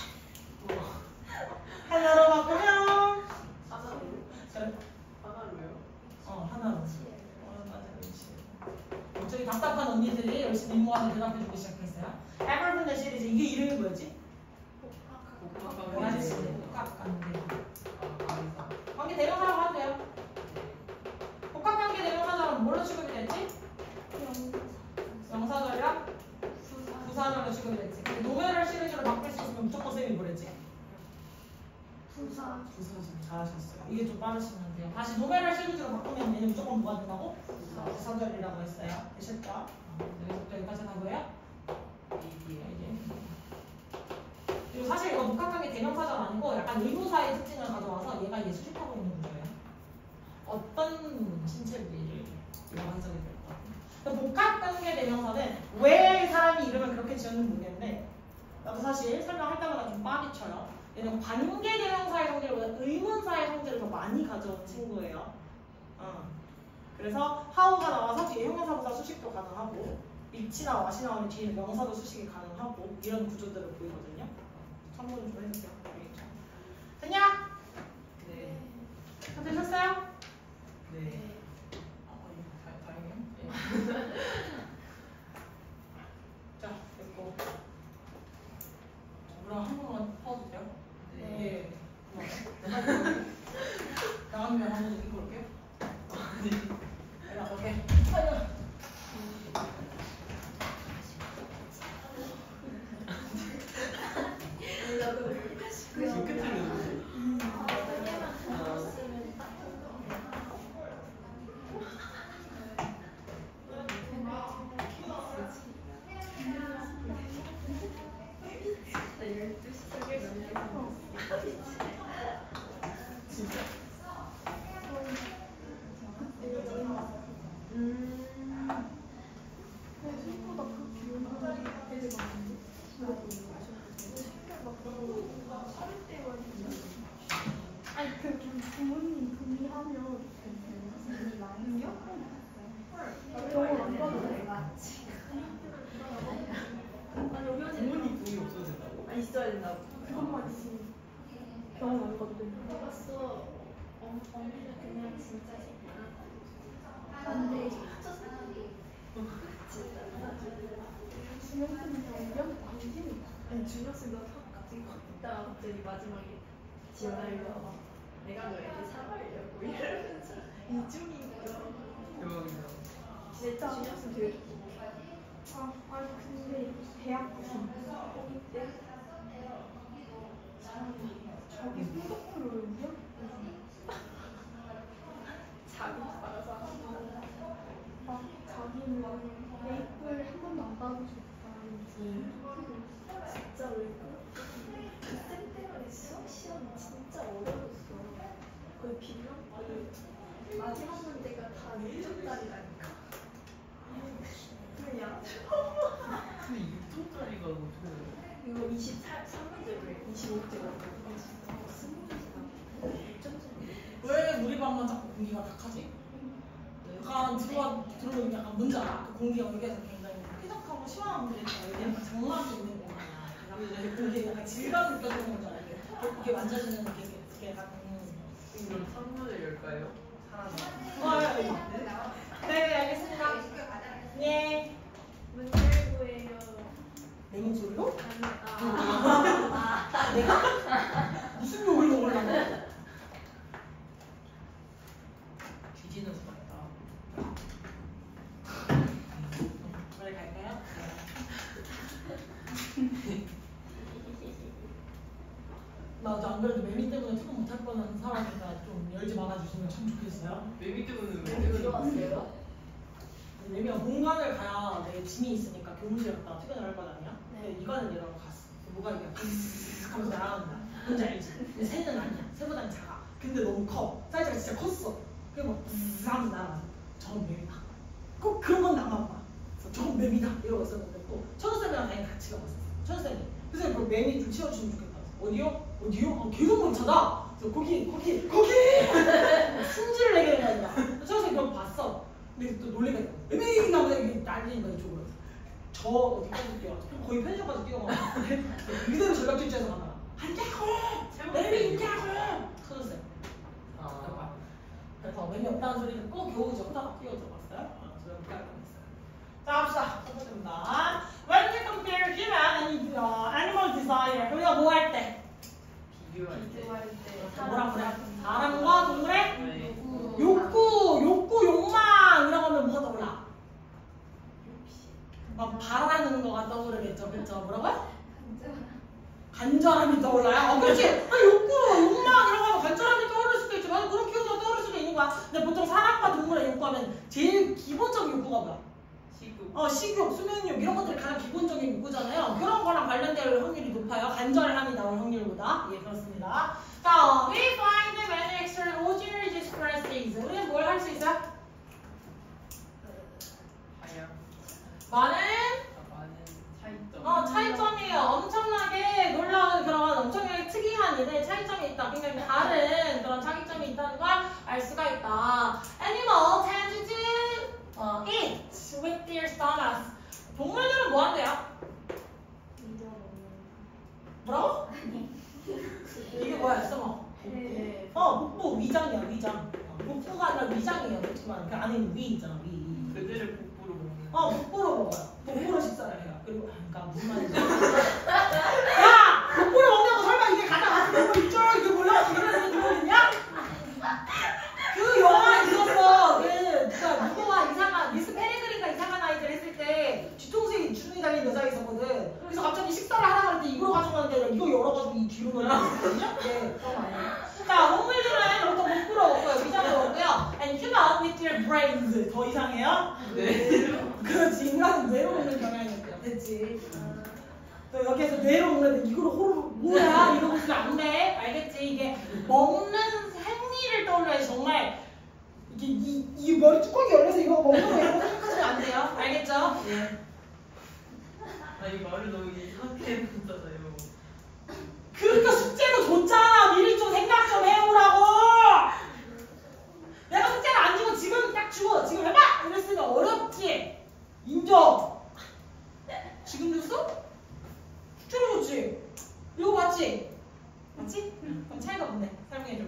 하나로 바꾸면 그래. 하나로요? 하나로. 맞아, 그렇지. 저기 답답한 언니들이 열심히 임무하는 대답해주기 시작했어요. 에버분 더 시리즈 이게 이름이 뭐였지? 아저씨 복합관계. 관계 대명사라고 하면 돼요. 복합관계 대명사는 뭘로 취급이 됐지? 명사절이랑 부사절로 취급이 됐지. 근데 노메럴 시리즈로 바꿀 수 있으면 무조건 쌤이 뭐랬지? 부사절. 잘하셨어요. 이게 좀 빠르시면 돼요. 다시 노메럴 시리즈로 바꾸면 얘는 무조건 뭐가 된다고? 부사절이라고 했어요. 되셨죠? 여기서부터 여기까지 하고요. 그리고 사실 이거 복합관계 대명사절 아니고 약간 의무사의 특징을 가져와서 얘가 수식하고 있는 구조예요. 어떤 신체 부위를 이런 해석이 될 것 같아요. 복합관계 대명사는 왜 사람이 이름을 그렇게 지었는지 모르겠는데 나도 사실 설명할 때마다 좀 빡이 쳐요. 얘는 관계 대명사의 성질보다 의문사의 성질을 더 많이 가져온 친구예요. 그래서 하우가 나와서 뒤에 형용사보다 수식도 가능하고 위치나 왓이 나오면 뒤에 명사도 수식이 가능하고 이런 구조들을 보이거든요. 참고 좀 해주세요. 됐냐? 네. 다 되셨어요? 네. 다행이에요. 자, 됐고. 그럼 한 번만 퍼도 돼요? 네. 나가면 한번 입고 올게요. 오케이. 있어야 된다고. 그것만 있으면 경험 안 거든. 해봤어. 언니는 그냥 진짜 근데 준영쌤은 연령 관심이 있어. 아니 준혁쌤도 같은 거 있다가 갑자기 마지막에 지원하려고 내가 너에게 사과하려고 이러면서 이중이고요. 대박이다. 진짜 준혁쌤 되게 좋고. 아니 근데 대학 거기 때 자기 핸드폰으로요? 자기 알아서 막 자기는 메이플 한 번도 안 받으셨다는지. 진짜 왜 그쌤 때문에 수학 시험이 진짜 어려웠어. 거의 비명거리 마지막 문제가 다 6점짜리라니까. 그냥 근데 6점짜리가 어떻게 이거 23문제로 25문제로 왜 우리 반만 자꾸 공기가 탁하지? 약간 들어오면 약간 뭔지 알아? 그 공기가 여기에서 굉장히 쾌적하고 시원한 분들이 여기 약간 장막이 있는 공간이야. 공기에 약간 질감 느껴지는 건지 알게. 이게 만져지는 게 약간 그럼 3문을 열까요? 네, 알겠습니다. 네. 문 열고예요. 내 목소리로? 아. 내가? 무슨 욕을 먹으려고? 뒤지는 수가 있다. 빨리 갈까요? 맞아. 안 그래도 매미 때문에 퇴근 못할 뻔한 사람이니까 좀 열지 말아주시면 참 좋겠어요. 매미 때문에 왜 들어왔어요? 매미가 본관을 가야 내 짐이 있으니까 교무실 갔다가 퇴근을 할 거 아니야? 네. 근데 이관을 내려고 갔어. 뭐가 이게 하면서 날아간다. 뭔지 알지? 근데 새는 아니야. 새보다는 작아. 근데 너무 커. 사이즈가 진짜 컸어. 그리고 막 하면서 날아가. 저건 매미다. 꼭 그런 건 나만 봐. 그래서 저건 매미다. 이러고 있었는데 또 천우쌤이랑 당연히 같이 가봤었어. 천우쌤이. 그래서 그 매미 좀 치워주시면 좋겠다. 어디요? 어디요? 계속 못 찾아. 그래서 거기! 승질을 내게 되는 거야. 천우쌤이 그걸 봤어. 근데 또 놀래가 있고 매미 나보다 이게 날리니까 이쪽으로. 저 어떻게 해줄게요? 거의 편의점까지 뛰어가. 그대로 전략질주에서 가다가 한자고! 매미 있냐고! 천우쌤. 그래서 매미 없다는 소리 듣고 겨우 저 후다닥 뛰어들어갔어요. 저 여기 깔끔했어요. 자, 합시다. 첫 번째입니다. When we compare human and animal desire, 우리가 뭐 할 때? 비교할 때. 비교할 때 뭐라 그래? 사람과 동물의 네. 욕구, 욕망 이라고 하면 뭐가 떠올라? 욕심. 막 바라는 거가 떠오르겠죠, 그렇죠? 뭐라고요? 간절함. 간절함이 떠올라요? 그렇지. 욕구, 욕망 이라고 하면 간절함이 떠오를 수도 있죠. 맞아, 그런 키워드가 떠오를 수도 있는 거야. 근데 보통 사람과 동물의 욕구하면 제일 기본적인 욕구가 뭐야? 식욕. 식욕, 수면욕 이런 것들이 가장 기본적인 욕구잖아요. 그런 거랑 관련될 확률이 높아요. 간절함이 나올 확률보다. 예, 그렇습니다. 자, we find the many extraordinary expressions. 우리는 뭘 할 수 있어요? 하양. 많은 많은 차이점. 차이점이에요. 엄청나게 놀라운 그런 엄청나게 특이한 일에 차이점이 있다. 굉장히 다른 그런 차이점이 있다는 걸 알 수가 있다. Animal tend to eat with their stomachs. 동물들은 뭐 한대요? 뭐라고? 이게 뭐야, 스tomach? 네. 복부, 위장이야, 위장. 복부가 아니라 위장이에요. 그렇지만 그 안에 있는 위 있잖아, 위. 그들을 복부로 먹는. 복부로 먹어요. 복부로 식사를 해요. 그리고 그러니까 무슨 말인지. 야! 복부로 먹는다고 설마 이게 가다가 복부 이쪽 이렇게 몰라가지고 이러는 거 있냐? 그 영화 있었어. 누구와 이상한 미스 페레그린과 이상한 아이들 했을 때 뒤통수에 주둥이 달린 여자가 있었거든. 그래서 갑자기 식사를 하라고 할 때 이거로 가져가는 게 아니라 이거 열어가지고 이 뒤로 넣으라거든요. 네, 그런 거 아니에요. 자, 동물들은 보통 복부로 먹고요, 위장으로 먹고요. And human with their brains. 더 이상해요? 네. 그렇지, 인간은 뇌로 먹는 경향이 있대요. 됐지? 또 여기에서 뇌로 먹는데 이거로 호로 뭐야? 이러고 있으면 안 돼. 알겠지? 이게 먹는 행위를 떠올려야지 정말 이게 이 머리 뚜껑이 열려서 이거 먹는 거 이런 거 생각하시면 안 돼요. 알겠죠? 예. 이 말을 너무 이상하게 했잖아요. 그러니까 숙제로 줬잖아. 미리 좀 생각 좀 해오라고. 내가 숙제를 안 주고 지금 딱 주고 지금 해봐! 이랬으니까 어렵지. 인정. 지금 줬어? 숙제로 줬지. 읽어봤지? 맞지? 그럼 차이가 없네. 설명해줘.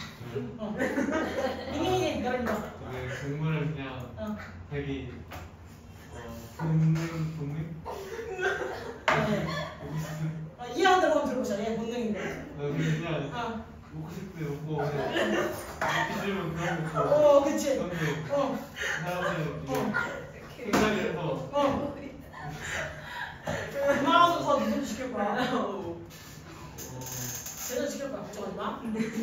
이게 너를 읽어. 동물은 그냥 되게 본능? 네. 이해한 대로 한번 들어보자. 얘 본능인데. 그냥 먹고 싶을 때 먹고 그냥 기질은 그런 거 그치. 그런데 사람들은 이제 생각이 해서 엄마가 더 누구 시킬 거야. 쟤는 시킬 거야. 걱정하지 마.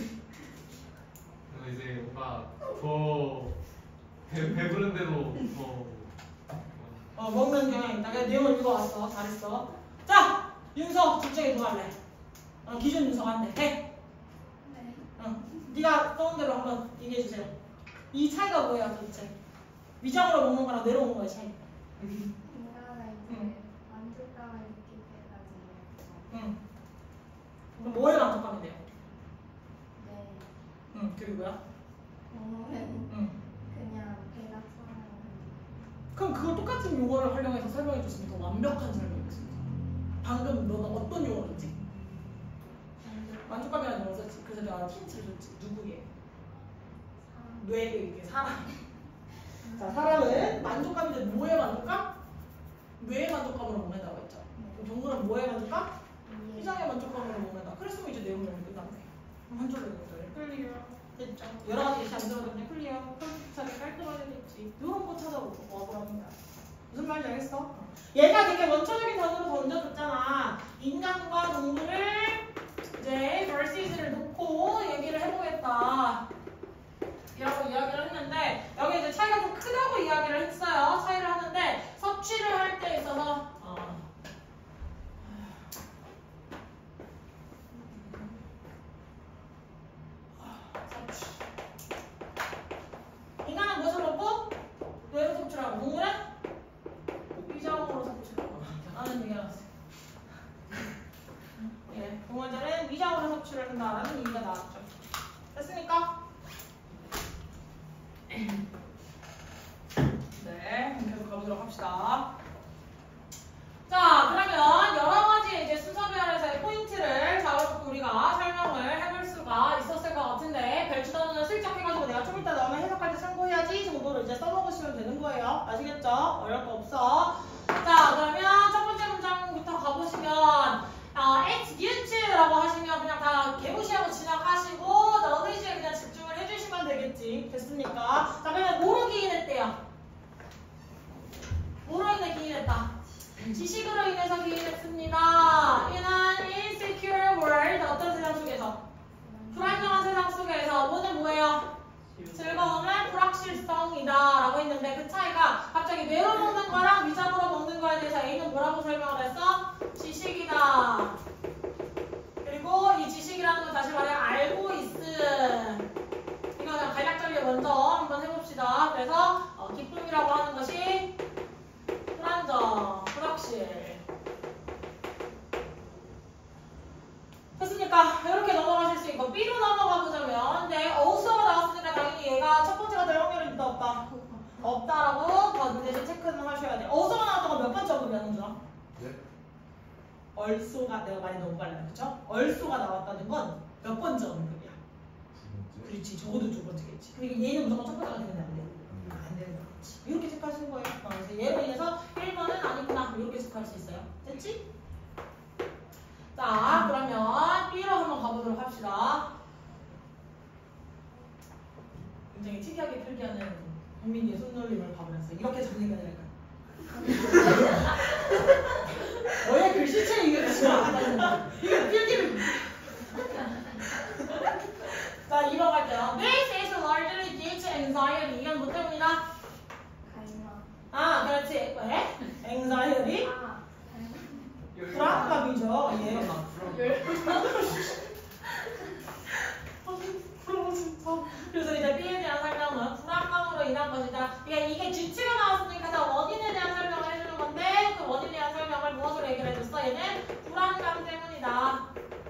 그래서 이제 뭔가 더 배부른데도 더 먹는 경향이 있다. 내가 내용을 읽어왔어. 잘했어. 자, 윤서 둘 중에 누가 할래? 기준 윤서한테 해. 네. 네가 떠온 대로 한번 얘기해 주세요. 이 차이가 뭐야 도대체? 위장으로 먹는 거랑 뇌로 먹는 거의 차이. 인간은 이제 만족감을 느낄 때까지 그럼 뭐에 만족하면 돼요? 네. 그리고요? 동물은 그냥 배가 차요. 그럼 그걸 똑같은 용어를 활용해서 설명해 줬으면 더 완벽한 설명이었습니다. 방금 너는 어떤 용어를 했지? 만족감이라는 용어를 썼지. 그래서 내가 힌트를 줬지. 누구게? 뇌에 이게 사람. 자, 사람은 만족감인데 뭐에 만족감? 뇌의 만족감으로 먹는다고 했죠. 그럼 동물은 뭐에 만족감? 위장의 만족감으로 먹는다. 그랬으면 이제 내용이 끝났네. 그럼 한 줄로 읽었어요. 클리어. 됐죠. 여러 가지 예시 안 들어봤는데 클리어. 컬프차게 깔끔하게 됐지. 이런 거 찾아보고 뭐하는 거야. 무슨 말인지 알겠어? 얘가 되게 원초적인 단어로 던져줬잖아. 인간과 동물을 이제 versus 하겠다. 이라고 이야기를 했는데 여기 이제 차이가 좀 크다고 이야기를 했어요. 차이를 하는데 섭취를 할 때 있어서 섭취. 인간은 무엇을 먹고? 뇌로 섭취를 하고 동물은? 위장으로 섭취를 하고 라는 얘기가 나왔어요. 예, 동물들은 위장으로 섭취를 한다라는 얘기가 나왔죠. 됐습니까? 네, 계속 가보도록 합시다. 자, 그러면 여러 가지 이제 순서별에서의 포인트를 잡아놓고 우리가 설명을 해볼 수가 있었을 것 같은데 별주단원을 슬쩍 해가지고 내가 좀 이따 다음에 해석할 때 참고해야지 정도로 이제 써먹으시면 되는 거예요. 아시겠죠? 어려울 거 없어. 자, 그러면 첫 번째 문장부터 가보시면 it's due to라고 하시면 그냥 다 개무시하고 지나가시고 너희지에 그냥 집중을 해주시면 되겠지. 됐습니까? 자, 그러면 뭐로 기인했대요? 뭐로 인해 기인했다? 지식으로 인해서 기인했습니다. In an insecure world, 어떤 세상 속에서? 불안정한 세상 속에서 뭐는 뭐예요? 즐거움은 불확실성이다 라고 했는데 그 차이가 갑자기 뇌로 먹는 거랑 위장으로 먹는 거에 대해서 A는 뭐라고 설명을 했어? 지식이다. 그리고 이 지식이라는 건 다시 말해 알고 있음. 이거 그냥 간략적으로 먼저 한번 해봅시다. 그래서 기쁨이라고 하는 것이 불안정, 불확실. 됐습니까? 이렇게 넘어가실 수 있고 B로 넘어가 보자면 근데 also가 나왔으니까 당연히 얘가 첫 번째가 될 확률이 있다 없다? 없다라고 문제에서 체크는 하셔야 돼요. also가 나왔던 건 몇 번째 언급이었는 줄 알아? 네? 얼소가 내가 말이 너무 빨라 그쵸? 얼소가 나왔다는 건 몇 번째 언급이야? 두 번째? 그렇지 적어도 두 번째겠지. 그러니까 얘는 무조건 첫 번째가 되면 안 돼. 안 되는 거지. 이렇게 체크하시는 거예요. 그래서 얘로 인해서 1번은 아니구나 이렇게 체크할 수 있어요. 됐지? 자, 그러면 B로 한번 가보도록 합시다. 굉장히 특이하게 표기하는 국민이의 손놀림을 가버렸어요. 이렇게 정리가 될까? 너의 글씨체를 이해하지 마. 이거 표기를. 자, 2번 갈게요. This is largely due to anxiety. 이건 뭐 때문이다? 가이마. 그렇지. 왜? anxiety? 불안감이죠. 예. 그래서 이제 B에 대한 설명은 불안감으로 인한 것이다. 그러니까 이게 주체가 나왔으니까 다 원인에 대한 설명을 해주는 건데 그 원인에 대한 설명을 무엇으로 얘기해줬어? 얘는 불안감 때문이다.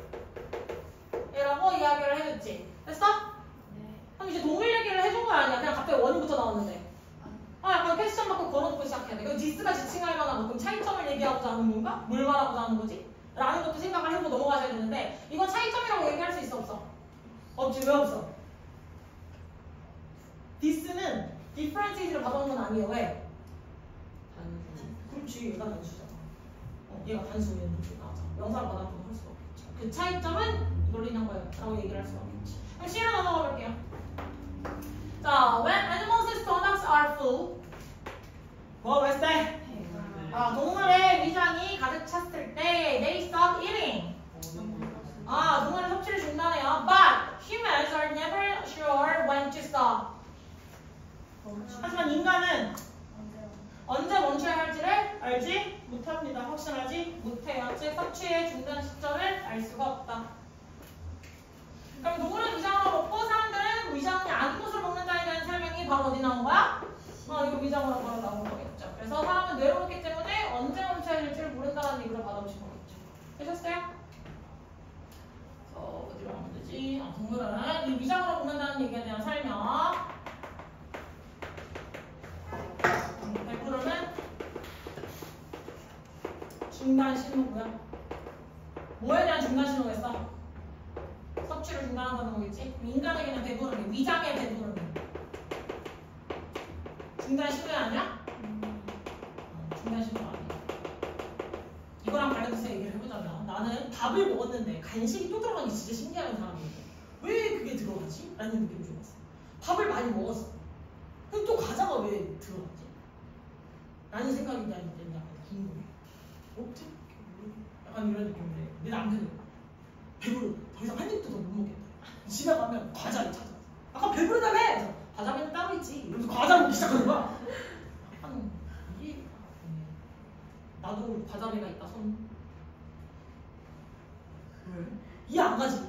이라고 이야기를 해줬지. 됐어? 네. 그럼 이제 동물 얘기를 해준 거 아니야? 그냥 갑자기 원인부터 나왔는데. 약간 퀘스천 받고 걸어놓고 시작해야 돼. 이거 디스가 지칭할 만한 그럼 차이점을 얘기하고자 하는 건가? 뭘 말하고자 하는 거지? 라는 것도 생각을 해보고 넘어가셔야 되는데 이건 차이점이라고 얘기할 수 있어 없어? 없지. 왜 없어? 디스는 difference를 받아온 건 아니에요. 왜? 그렇지. 얘가 단수잖아. 얘가 단수였는데 나왔잖아. 명사를 받았다고 할 수가 없겠지. 그 차이점은 이걸로 인한 거예요. 라고 얘기를 할 수가 없겠지. 그럼 C로 넘어가 볼게요. 자, when animals' stomachs are full 뭐 했을 때? 동물의 위장이 가득 찼을 때 they stop eating. 동물의 섭취를 중단해요. But humans are never sure when to stop. 하지만 인간은 언제 멈춰야 할지를 알지 못합니다. 확신하지 못해요. 즉 섭취의 중단 시점을 알 수가 없다. 그럼 동물은 위장으로 먹고 사람들은 위장이 아닌 것으로 먹는 자에 대한 설명이 바로 어디 나온 거야? 이거 위장으로 바로 나온 거겠죠. 그래서 사람은 뇌로 먹기 때문에 언제 멈춰야 될지를 모른다는 얘기로 받아오신 거겠죠. 되셨어요? 어디로 가면 되지? 동물은 이 위장으로 먹는다는 얘기에 대한 설명. 100%는 중단 신호고요. 뭐에 대한 중단 신호겠어? 섭취를 중단한다는 거겠지? 인간에게는 배부름이, 위장의 배부름이. 중단 신호 아니야? 중단 신호 아니야. 이거랑 관련해서 얘기를 해보자면 나는 밥을 먹었는데 간식이 또 들어가니 진짜 신기한 사람이에요. 왜 그게 들어가지? 라는 느낌이 좀 왔어. 밥을 많이 먹었어. 근데 또 과자가 왜 들어가지? 라는 생각이 나는 약간 궁금해. 어떻게? 약간 이런 느낌인데 내 남편은 배부르 더 이상 한 입도 더 못 먹겠다. 집에 가면 과자를 찾아. 아까 배부르다며. 그래서 과자는 따로 있지. 이러면서 과자를 먹기 시작하는 거야. 이게 나도 과자배가 있다 손. 왜? 이해 안 가지?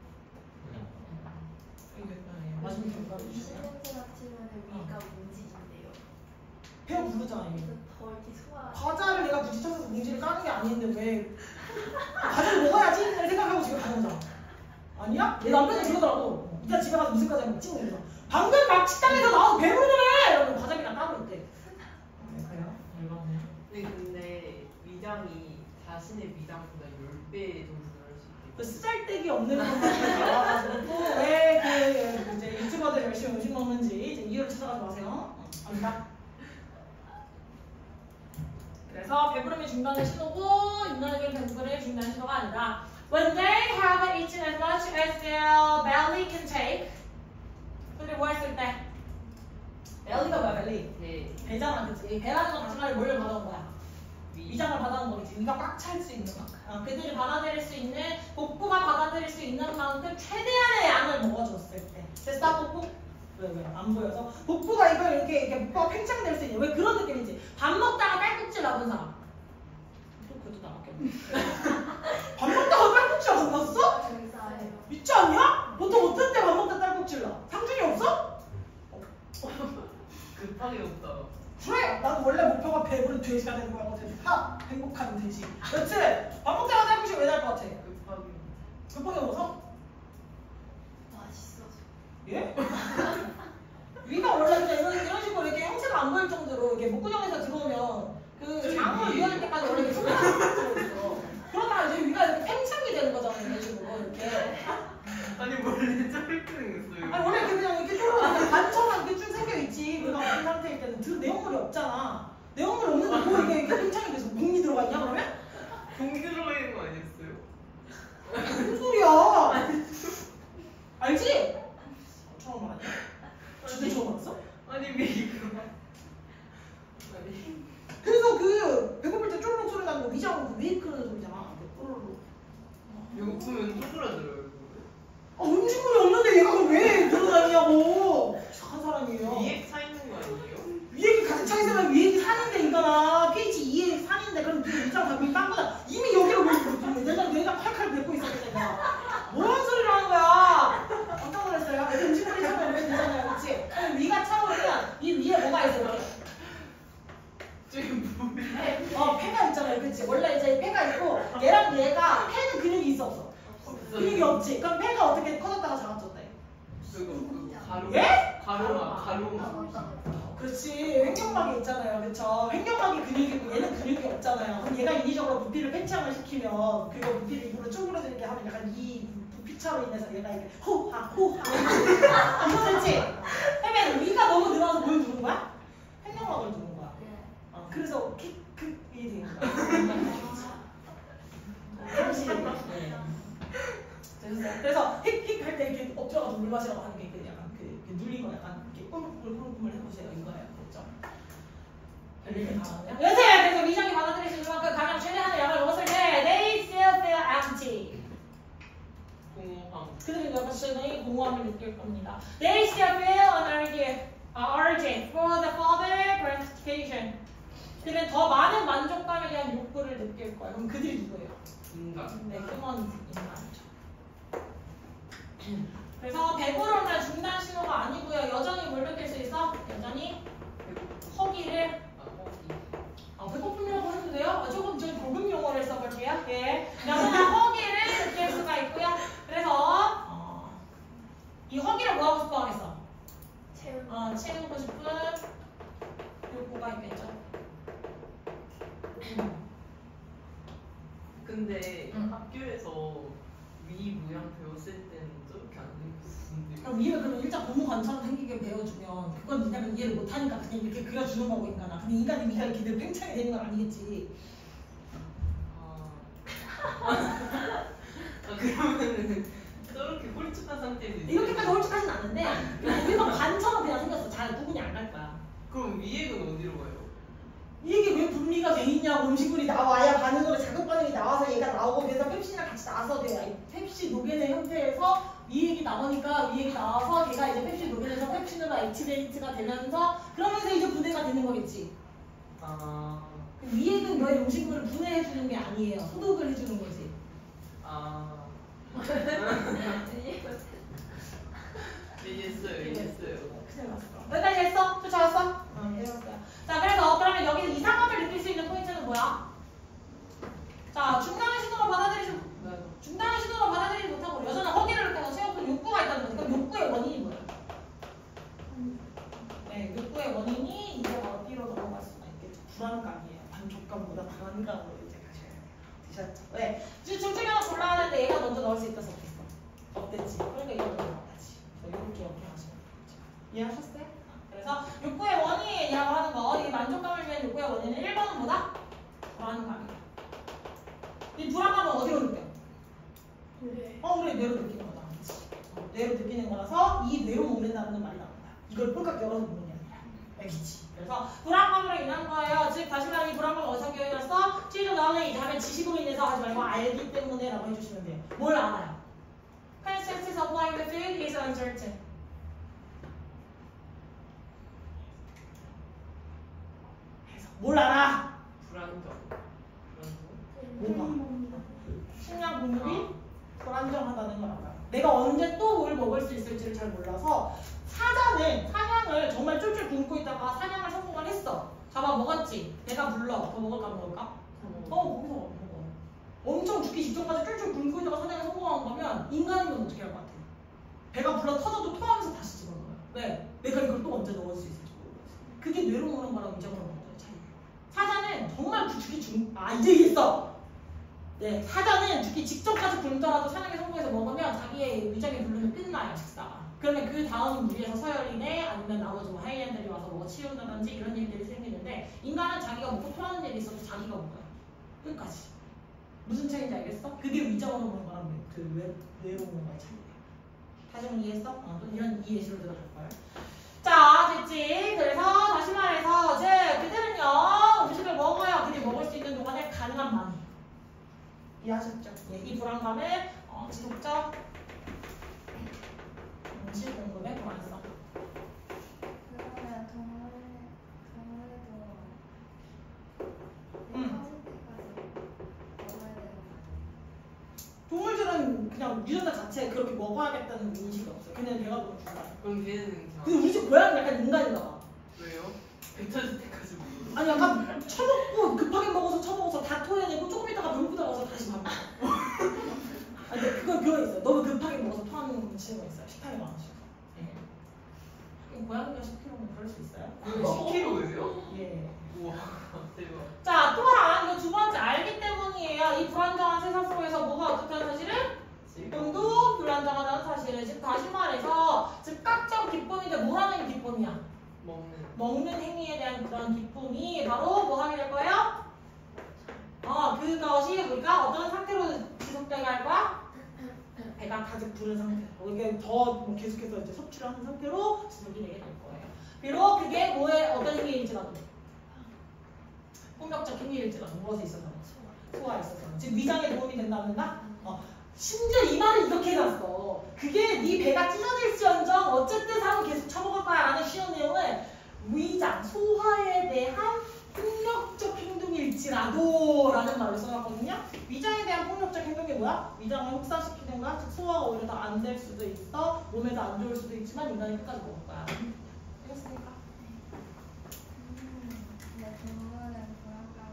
마지막 결과를 이 주세요. 냄새가 치면 위가 움직인대요. 배가 부르잖아 이게. 그래서 더 이렇게 소화. 과자를 내가 굳이 찾아서 뭉지를 까는 게 아닌데 왜 과자를 먹어야지 생각하고 집에 가는 거잖아. 아니야? 내 남편이 그러더라고. 이따 집에 가서 무슨 과자 먹지? 그래서 방금 막 식당에서 나와서 배부르네! 이러면 과자비랑 따로 있대. 그래요? 열받네. 근데 위장이 자신의 위장보다 10배 정도 늘을 수 있대. 그 쓰잘데기 없는 것만 나와가지고 왜그 이제 유튜버들 열심히 음식 먹는지 이제 이유를 찾아가지 마세요. 갑니다. 그래서 배부름이 중단의 신호고 인간에게 배부름이 중단의 신호가 아니라 when they have eaten as much as their belly can take. 근데 뭐 했을 때? belly가 뭐야 belly? 네. 배잖아 그치? 배라는 건 정말 뭘 받아온 거야? 위. 위장을 받아온 거겠지. 위가 꽉 찰 수 있는 만큼. 그들이 받아들일 수 있는 복부가 받아들일 수 있는 만큼 최대한의 양을 먹어줬을 때. 됐어? 복부? 왜? 안 보여서? 복부가 이걸 이렇게 복부가 팽창될 수 있는 왜 그런 느낌이지? 밥 먹다가 딸꾹질 나온 사람. 또 그것도 나왔겠네. 밥 먹다가 딸꾹질 안 났어? 정사예요. 있지 않냐? 보통 어떤 때 밥 먹다 딸꾹질 나? 상준이 없어? 급하게 없다. 그래! 나는 원래 목표가 배부른 돼지가 되는 거야. 행복한 돼지. 그렇지? 밥 먹다가 딸꾹질 왜 날 것 같아? 급하게 먹어서? 맛있어서. 예? 위가 원래 그냥 이런 식으로 이렇게 형체가 안 보일 정도로 이렇게 목구멍에서 들어오면 그 장을 이어질 때까지 원래 이렇게 소리가 들어있어. 그러다가 이제 위가 이렇게 팽창이 되는 거잖아. 이런 식으로 이렇게. 아니 원래 짧게 생겼어요. 아니 원래 이렇게 그냥 이렇게 쭉 반처럼 이렇게 쭉 생겨있지. 위가 없는 상태일 때는 내용물이 없잖아. 내용물이 없는데 뭐 이게 팽창이 돼서 공이 들어가 있냐 그러면? 공기 들어가 있는 거 아니었어요? 무슨 소리야? 알지? 처음 알았냐? 진짜 처음 알았어? 아니 왜 이거? 아니. 그래서 그 배고플 때 쪼르륵 소리 나는 거 위장으로 웨이크는 소리잖아. 쪼르륵. 배고프면 쪼그라들어요. 음식물이 없는데 얘가 그걸 왜 들어다니냐고. 이상한 사람이에요. 위에 차 있는 거 아니에요? 위액이 가득 차 있으면 위액이 산인데 인간아. pH 2에 산인데 그럼 그 위장 가격이 딴 거다. 이미 여기로 내가 칼칼 뱉고 있었는데 내가. 뭐하는 소리를 하는 거야. 깜짝 놀랐어요. 음식물이 차면 왜 되잖아요. 그치? 그럼 위가 차오르면 이 위에 뭐가 있어요? 지금 뭐야? 폐가 있잖아요. 그치? 원래 이제 폐가 있고 얘랑 얘가 폐는 근육이 있어 없어? 근육이 없지. 그럼 폐가 어떻게 커졌다가 작아졌대? 그거 가루. 예? 가루마. 그렇지. 횡격막이 있잖아요. 그쵸? 횡격막이 근육이고 얘는 근육이 없잖아요. 그럼 얘가 인위적으로 부피를 팽창을 시키면 그거 부피를 입으로 쪼그러들게 하면 약간 이 부피차로 인해서 얘가 이렇게 호하 이거겠지? 그러면 위가 너무 늘어나서 뭘 누른 거야? 횡격막을 누른 거야. 그래서 킥이 되는 거야. 그래서 힉힉 할 때 이렇게 엎드려가지고 물 마시라고 하는 게 약간 그 눌린 거 약간 이렇게 꾸물꾸물 해보세요. 이거예요. 그렇죠? 별일이 가능해요? 여세! 그래서 위장이 받아들일 수 있는 만큼 가장 최대한의 양을 먹었을 때 they still feel empty. 공허함. 그들은 여러분이 공허함을 느낄 겁니다. They still feel an urging for the further gratification. 그들은 더 많은 만족감에 대한 욕구를 느낄 거예요. 그럼 그들이 누구예요? 인간. 네, 휴먼 인간이죠. 그래서 배부름은 중단 신호가 아니고요. 여전히 뭘 느낄 수 있어? 여전히 허기를 배고픔이라고 해도 돼요? 조금 좀 고급 용어를 써볼게요. 예. 여전히 허기를 느낄 수가 있고요. 그래서 이 허기를 뭐 하고 싶어 하겠어? 채우고 싶은 욕구가 있겠죠. 근데 학교에서 위 모양 배웠을 때는 저렇게 안 생겼는데. 그럼 위에 그러면 일자 고무 관처럼 생기게 배워주면 그건 니네가 이해를 못하니까 그냥 이렇게 그려주는 거고 인간아. 근데 인간이 위가 이렇게 늘 팽창이 되는 건 아니겠지. 그러면은 저렇게 홀쭉한 상태에서 이렇게까지 홀쭉하진 않는데 우리가 관처럼 그냥 생겼어. 잘 구분이 안 갈 거야. 그럼 위액은 어디로 가요? 이게 왜 분리가 돼 있냐고. 음식물이 나와야 반응으로 자극 반응이 나와서 얘가 나오고 그래서 펩신이랑 같이 나와서 돼요. 펩신 펩시 녹여낸 형태에서 위 액이 나오니까 위 액이 나와서 걔가 이제 펩시 녹여내서 펩신으로 액티베이트가 되면서 그러면서 이제 분해가 되는 거겠지. 아. 위 액은 너의 음식물을 분해해 주는 게 아니에요. 소독을 해주는 거지. 아. 이해했어요. 큰일 났어. 여기까지 했어? 쫓아왔어? 응, 해봤어요. 자, 그래서 그러면 여기서 이상함을 느낄 수 있는 포인트는 뭐야? 자, 중간의 신호를 받아들이지 못하고 여전한 허기를 느끼고 세워둔 욕구가 있다는 거지. 그럼 욕구의 원인이 뭐야? 네, 욕구의 원인이 이제 바로 B로 넘어갈 수가 있겠죠. 불안감이에요. 만족감보다 불안감으로 이제 가셔야 돼요. 되셨죠? 왜? 지금 중에 하나 골라야 하는데 얘가 먼저 넣을 수 있어서 없겠어. 없댔지. 그러니까 이거 먼저 넣어야지. 이렇게 하시면 되죠. 이해하셨어요? 그래서 욕구의 원인이라고 하는 거, 이 만족감을 위한 욕구의 원인은 1번은 뭐다? 불안감이야. 이 불안감은 어디로 느껴? 그래, 뇌로 느끼는 거다. 뇌로 느끼는 거라서 이 뇌로 먹는다는 말이 나온다. 이걸 꼴깍 열어서 먹는 게 아니라. 알겠지? 그래서 불안감으로 인한 거예요. 즉, 다시 말하면 이 불안감은 어디서 기억났어? 치즈 너는 이제 하면 지식으로 인해서 하지 말고 알기 때문에 라고 해주시면 돼요. 뭘 알아요? Consensus of like the food is uncertain. 뭘 알아? 불안정. 뭔가 식량 공급이 불안정하다는 걸 알아요. 내가 언제 또 뭘 먹을 수 있을지를 잘 몰라서 사냥을 정말 쫄쫄 굶고 있다가 사냥을 성공을 했어. 잡아 먹었지. 배가 불러. 더 먹을까 안 먹을까? 거기서 먹어. 엄청 죽기 직전까지 쫄쫄 굶고 있다가 사냥을 성공한 거면 인간이면 어떻게 할 것 같아? 배가 불러 터져도 토하면서 다시 집어넣어요. 왜? 내가 이걸 또 언제 넣을 수 있을지 모르겠어. 그게 뇌로 먹는 거랑 위장으로 먹는 거의 차이예요. 사자는 정말 이제 이해했어. 네, 사자는 죽기 직전까지 굶더라도 사냥에 성공해서 먹으면 자기의 위장에 부르면 끝나요, 식사가. 그러면 그 다음 무리에서 서열이네 아니면 나머지 뭐 하이엔들이 와서 뭐 치운다든지 이런 일들이 생기는데 인간은 자기가 먹고 토하는 일이 있어도 자기가 먹어요. 끝까지. 무슨 차이인지 알겠어? 그게 위장으로 먹는 거랑 뇌로 먹는 거의 차이예요. 다시 한번 이해했어? 또 이런 이해시로 들어갈 거예요. 자, 됐지? 그래서 다시 말해서 그들은요 음식을 먹어야 그들이 먹을 수 있는 동안에 가능한 많이. 이해하셨죠? 예, 이 불안감을 지속적 음식 공급에 보완했어. 그러면 동물도 동물들은 그냥 유전자 자체에 그렇게 먹어야겠다는 인식이 없어요. 걔네는 배가 너무 불안해. 그럼 걔는 그냥. 근데 우리 집 고양이는 약간 인간인가 봐. 왜요? 배 터질 때까지 먹어. 아니 약간 처먹고 급하게 먹어서 처먹어서 다 토해내고 조금 있다가 배고프다 가서 다시 밥 먹어. 아니 근데 그거 있어요. 너무 급하게 먹어서 토하는 친구가 있어요. 식탐이 많으셔서. 예. 고양이가 10kg면 그럴 수 있어요? 10kg예요? 예. 우와 대박. 자 또한 이거 두 번째 알기 때문이에요. 이 불안정한 세상 속에서 뭐가 어떻다는 사실은? 지금도 불안정하다는 사실을. 즉 다시 말해서 즉각적 기쁨인데 뭐라는 기쁨이야? 먹는 행위에 대한 그런 기쁨이 바로 뭐 하게 될 거예요? 그것이 우리가 어떤 상태로 지속되게 할 거야? 배가 가득 부른 상태. 이게 더 계속해서 이제 섭취를 하는 상태로 지속이 되게 될 거예요. 비록 그게 어떤 행위일지라도 폭력적 행위일지라도 무엇에 있어서 소화에 있어서 즉 위장에 도움이 된다 안 된다? 심지어 이 말을 이렇게 해놨어. 그게 네 배가 찢어질지언정 어쨌든 사람은 계속 처먹을 거야 라는 쉬운 내용을 위장, 소화에 대한 폭력적 행동일지라도 라는 말을 써놨거든요. 위장에 대한 폭력적 행동이 뭐야? 위장을 혹사시키든가 즉 소화가 오히려 더 안 될 수도 있어. 몸에 더 안 좋을 수도 있지만 인간이 끝까지 먹을 거야. 알겠습니까? 근데 동물은 불안감을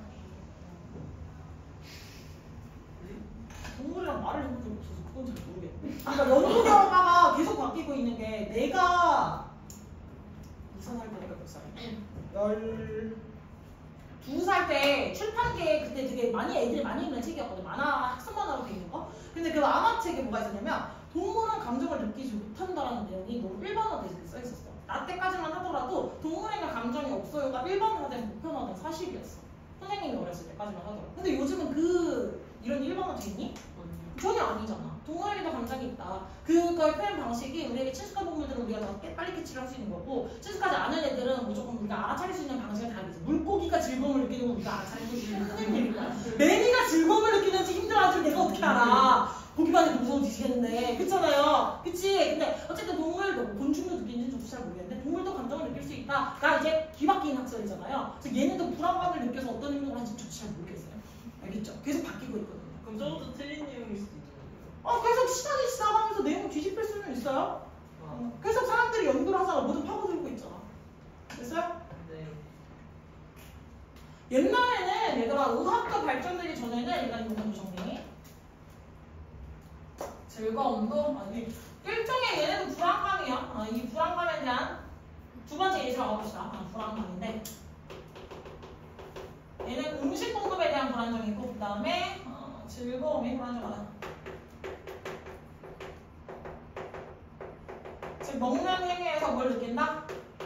동물이랑 말을 해본 적이 없어서 그건 잘 모르겠네. 그러니까 연구 결과가 계속 바뀌고 있는 게 내가 이사할 때 내가 몇 살이야? 12살 때 출판계에 그때 되게 애들이 많이 읽는 책이었거든. 만화, 학습 만화로 돼 있는 거. 근데 그 만화책에 뭐가 있었냐면 동물은 감정을 느끼지 못한다라는 내용이 너무 일반화돼 써 있었어. 나 때까지만 하더라도 동물에는 감정이 없어요가 일반화된 보편화된 사실이었어. 선생님이 어렸을 때까지만 하더라도. 근데 요즘은 이런 일반화돼 있니? 전혀 아니잖아. 동물에게도 감정이 있다. 그거의 표현 방식이 우리에게 친숙한 동물들은 우리가 더 빨리 캐치를 할 수 있는 거고 친숙하지 않은 애들은 무조건 우리가 알아차릴 수 있는 방식은 다르지. 물고기가 즐거움을 느끼는 건 우리가 알아차릴 수 있는 힘든 일이야. 매미가 즐거움을 느끼는지 힘들어하는지 내가 어떻게 알아. 고기만이 무서운지 나 이제 뒤바뀐 학생이잖아요. 그래서 얘네도 불안감을 느껴서 어떤 행동을 하는지 저도 잘 모르겠어요. 알겠죠? 계속 바뀌고 있거든요. 그럼 저것도 틀린 내용일 수도 있잖아요. 계속 시간이 지나가면서 내용을 뒤집힐 수는 있어요. 계속 사람들이 연구를 하잖아. 뭐든 파고들고 있잖아. 됐어요? 네. 옛날에는 얘들아 의학과 발전되기 전에는 일단 이거 먼저 정리. 즐거움도 아니 일종의 얘네도 불안감이야. 이 불안감에 대한 두 번째 예시로 가봅시다. 불안감인데 얘는 음식 공급에 대한 불안정이 있고 그 다음에 즐거움이 불안정하다. 즉 먹는 행위에서 뭘 느낀다?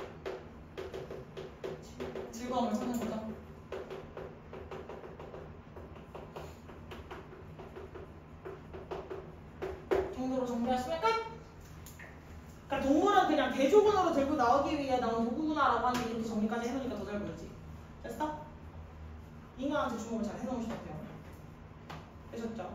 즐거움을 찾는 거죠. 정도로 정리하시면 끝! 그러니까 동물은 그냥 대조군으로 들고 나오기 위해 나온 도구구나라고 하는데 이렇게 정리까지 해놓으니까 더 잘 보이지? 됐어? 인간한테 주목을 잘 해놓으셔야 돼요. 되셨죠?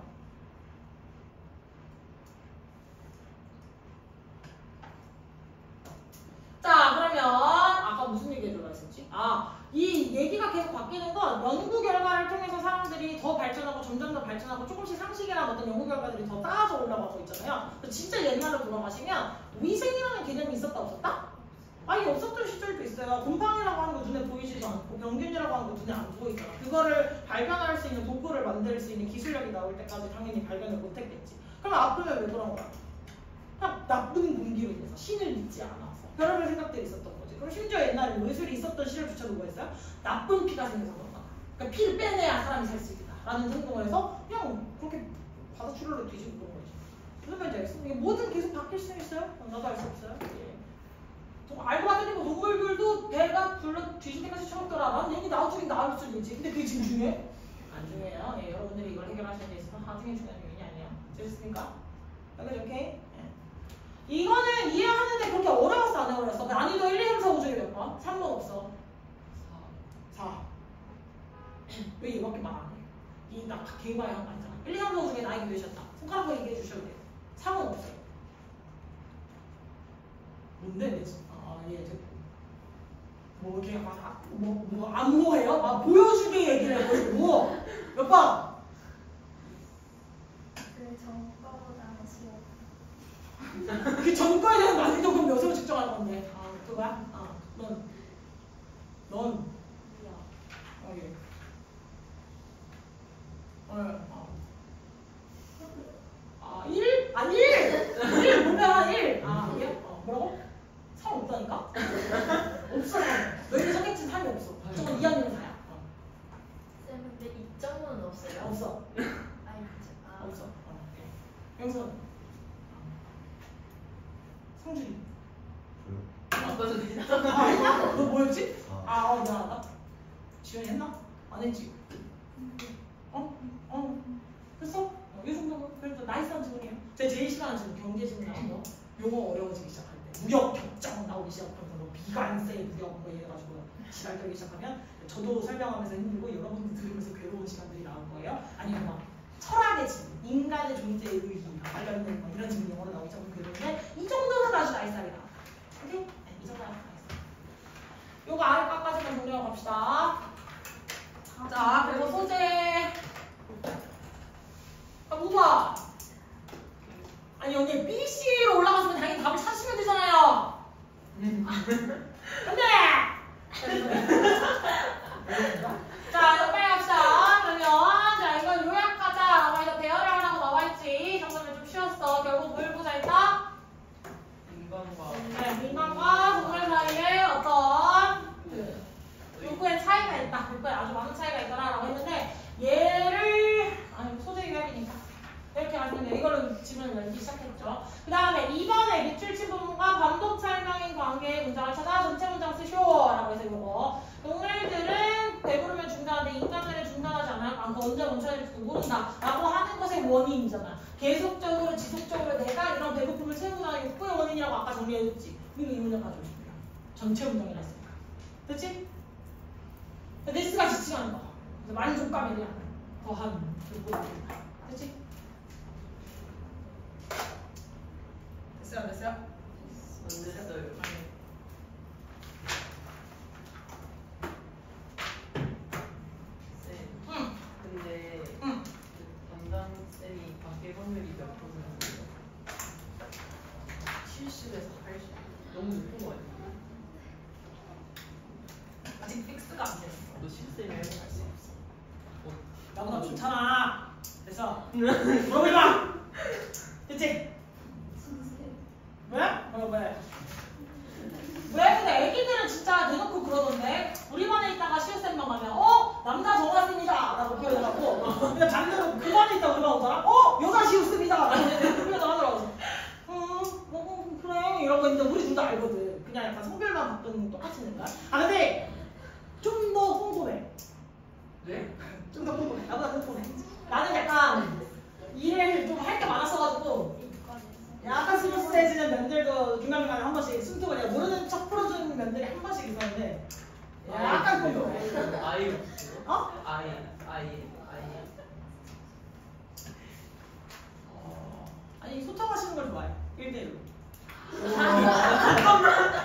자 그러면 아까 무슨 얘기 해주려고 했었지? 이 얘기가 계속 바뀌는 건 연구 결과를 통해서 사람들이 더 발전하고 점점 더 발전하고 조금씩 상식이나 어떤 연구 결과들이 더 쌓아져 올라가고 있잖아요. 진짜 옛날로 돌아가시면 위생이라는 개념이 있었다 없었다? 아예 없었던 시절도 있어요. 곰팡이라고 하는 거 눈에 보이지도 않고 병균이라고 하는 거 눈에 안 보이잖아. 그거를 발견할 수 있는 도구를 만들 수 있는 기술력이 나올 때까지 당연히 발견을 못했겠지. 그럼 아프면 왜 그런 거야? 그냥 나쁜 공기로 인해서 신을 믿지 않아서 별의별 생각들이 있었던 거지. 그럼 심지어 옛날에 의술이 있었던 시절조차도 뭐였어요? 나쁜 피가 생겨서 그런다. 그러니까 피를 빼내야 사람이 살 수 있다 라는 행동을 해서 그냥 그렇게 바다출혈로 뒤지고 그런 거지. 무슨 말인지 알겠어? 이게 뭐든 계속 바뀔 수 있어요? 나도 알 수 없어요. 예. 알고 봤더니 뭐 동물들도 배가 불러 뒤질 때까지 쳐먹더라. 난 얘기 나중에 나올 수도 있지. 근데 그게 지금 중요해? 안 중요해요. 예, 여러분들이 이걸 해결하셔야 돼 있어서 나중에 중요한 요인이 아니에요. 됐습니까? 여기까지 오케이? 예. 이거는 이해하는데 그렇게 어려워서 안 해버렸어. 난이도 1, 2, 3, 4, 5 중에 몇 번? 3번 없어. 4. 왜 이거밖에 말 안 해? 나 개인과의 한거 아니잖아. 1, 2, 3, 4, 5 중에 나에게 되셨다. 손가락으로 얘기해 주셔도 돼요. 3은 없어요. 뭔데? 내 집? 예, 뭐 이렇게 막 안무해요? 막 보여주게 얘기를 해가지고 몇 번? 그 전과보다는 쉬워. 그 전과에 대한 난이도 그럼 몇으로 측정할 건데? 그거야? 넌? 예. 1? 1 보면 1! 이게? 뭐라고? 3 없다니까? 없어. 너희들 성격진 3이 없어. 저건 2학년 4야. 쌤 근데 2점은 없어요? 없어. 없어. 영선. 성준이. 아까 전에 했나? 너 뭐였지? 미안하다. 지원이 했나? 안 했지? 했어? 이 정도면 그래도 나이스한 질문이에요. 제가 제일 싫어하는 질문 경제 질문 나온 거. 용어 어려워지기 시작할 때 무역 격정 나오기 시작하면서 뭐 비관세 무역 뭐 이래가지고 지랄 떨기 시작하면 저도 설명하면서 힘들고 여러분들 들으면서 괴로운 시간들이 나올 거예요. 아니면 막 철학의 질문, 인간의 존재의 의의 관련된 뭐 이런 질문 영어로 나오기 시작하면 괴로운데 이 정도는 아주 나이스하게다. 오케이? 네, 이 정도는 나이스. 요거 아래까지만 정리하고 갑시다. 자, 그래서 소재. 뭐봐. 아니 여기 BC로 올라갔으면 당연히 답을 찾으시면 되잖아요. 근데 자, 이거 빨리 합시다. 그러면 자 이거 요약하자. 이거 대화를 하라고 나와있지. 정도면 좀 쉬웠어. 결국 뭘 보자 했다? 인간과 동물 사이에 어떤 요구의 차이가 있다. 요구에 아주 많은 차이가 있다라고 했는데 얘를 소재 요약이니까 이렇게 가시면 이걸로 질문을 열기 시작했죠. 그 다음에 2번에 밑줄친 부분과 반복 설명인 관계의 문장을 찾아 전체 문장 쓰쇼 라고 해서 이거 동물들은 배부르면 중단하는데 인간들은 중단하지 않고 언제 멈춰야 될지도 모른다 라고 하는 것의 원인이잖아. 계속적으로 지속적으로 내가 이런 배고픔을 채우고 나는 욕구의 원인이라고 아까 정리해줬지. 우리가 이 문장 가지고 싶으면 전체 문장이라 했으니까. 됐지? 네스가 지칭하는 거. 그래서 만족감에 대한 더한 욕구의 원인이다. 됐지? 됐어요? 안 됐어요? 안 됐어요. 너무 높은 거 아니야? 아직 픽스가 안 됐어. 너 실세면 할수 없어. 나보다 좋잖아. 됐어. 물어보지 마. 됐지? 왜? 왜? 근데 애기들은 진짜 대놓고 그러던데 우리 반에 있다가 시우쌤만 가면 남자 정화입니다 라고 표현하고 근데 반대로 그 반에 있다가 우리 반 오잖아 여자 시우쌤이다 라고 표현을 하더라고. 그래 이러고 있는데 우리 둘 다 알거든. 그냥 약간 성별만 바꾸는 똑같이 있는 거야. 근데 좀 더 꼼꼼해. 네? 좀 더 꼼꼼해. 나보다 꼼꼼해. 나는 약간 일을 좀 할 게 많았어가지고 약간 스무스해지는 면들도 중간중간에 한 번씩 숨통을 내가 모르는 척 풀어주는 면들이 한 번씩 있었는데 약간 꼼꼼해. 아이 없어요? 어? 아이. 아니 소통하시는 걸 좋아해. 1대1로. 잠깐만.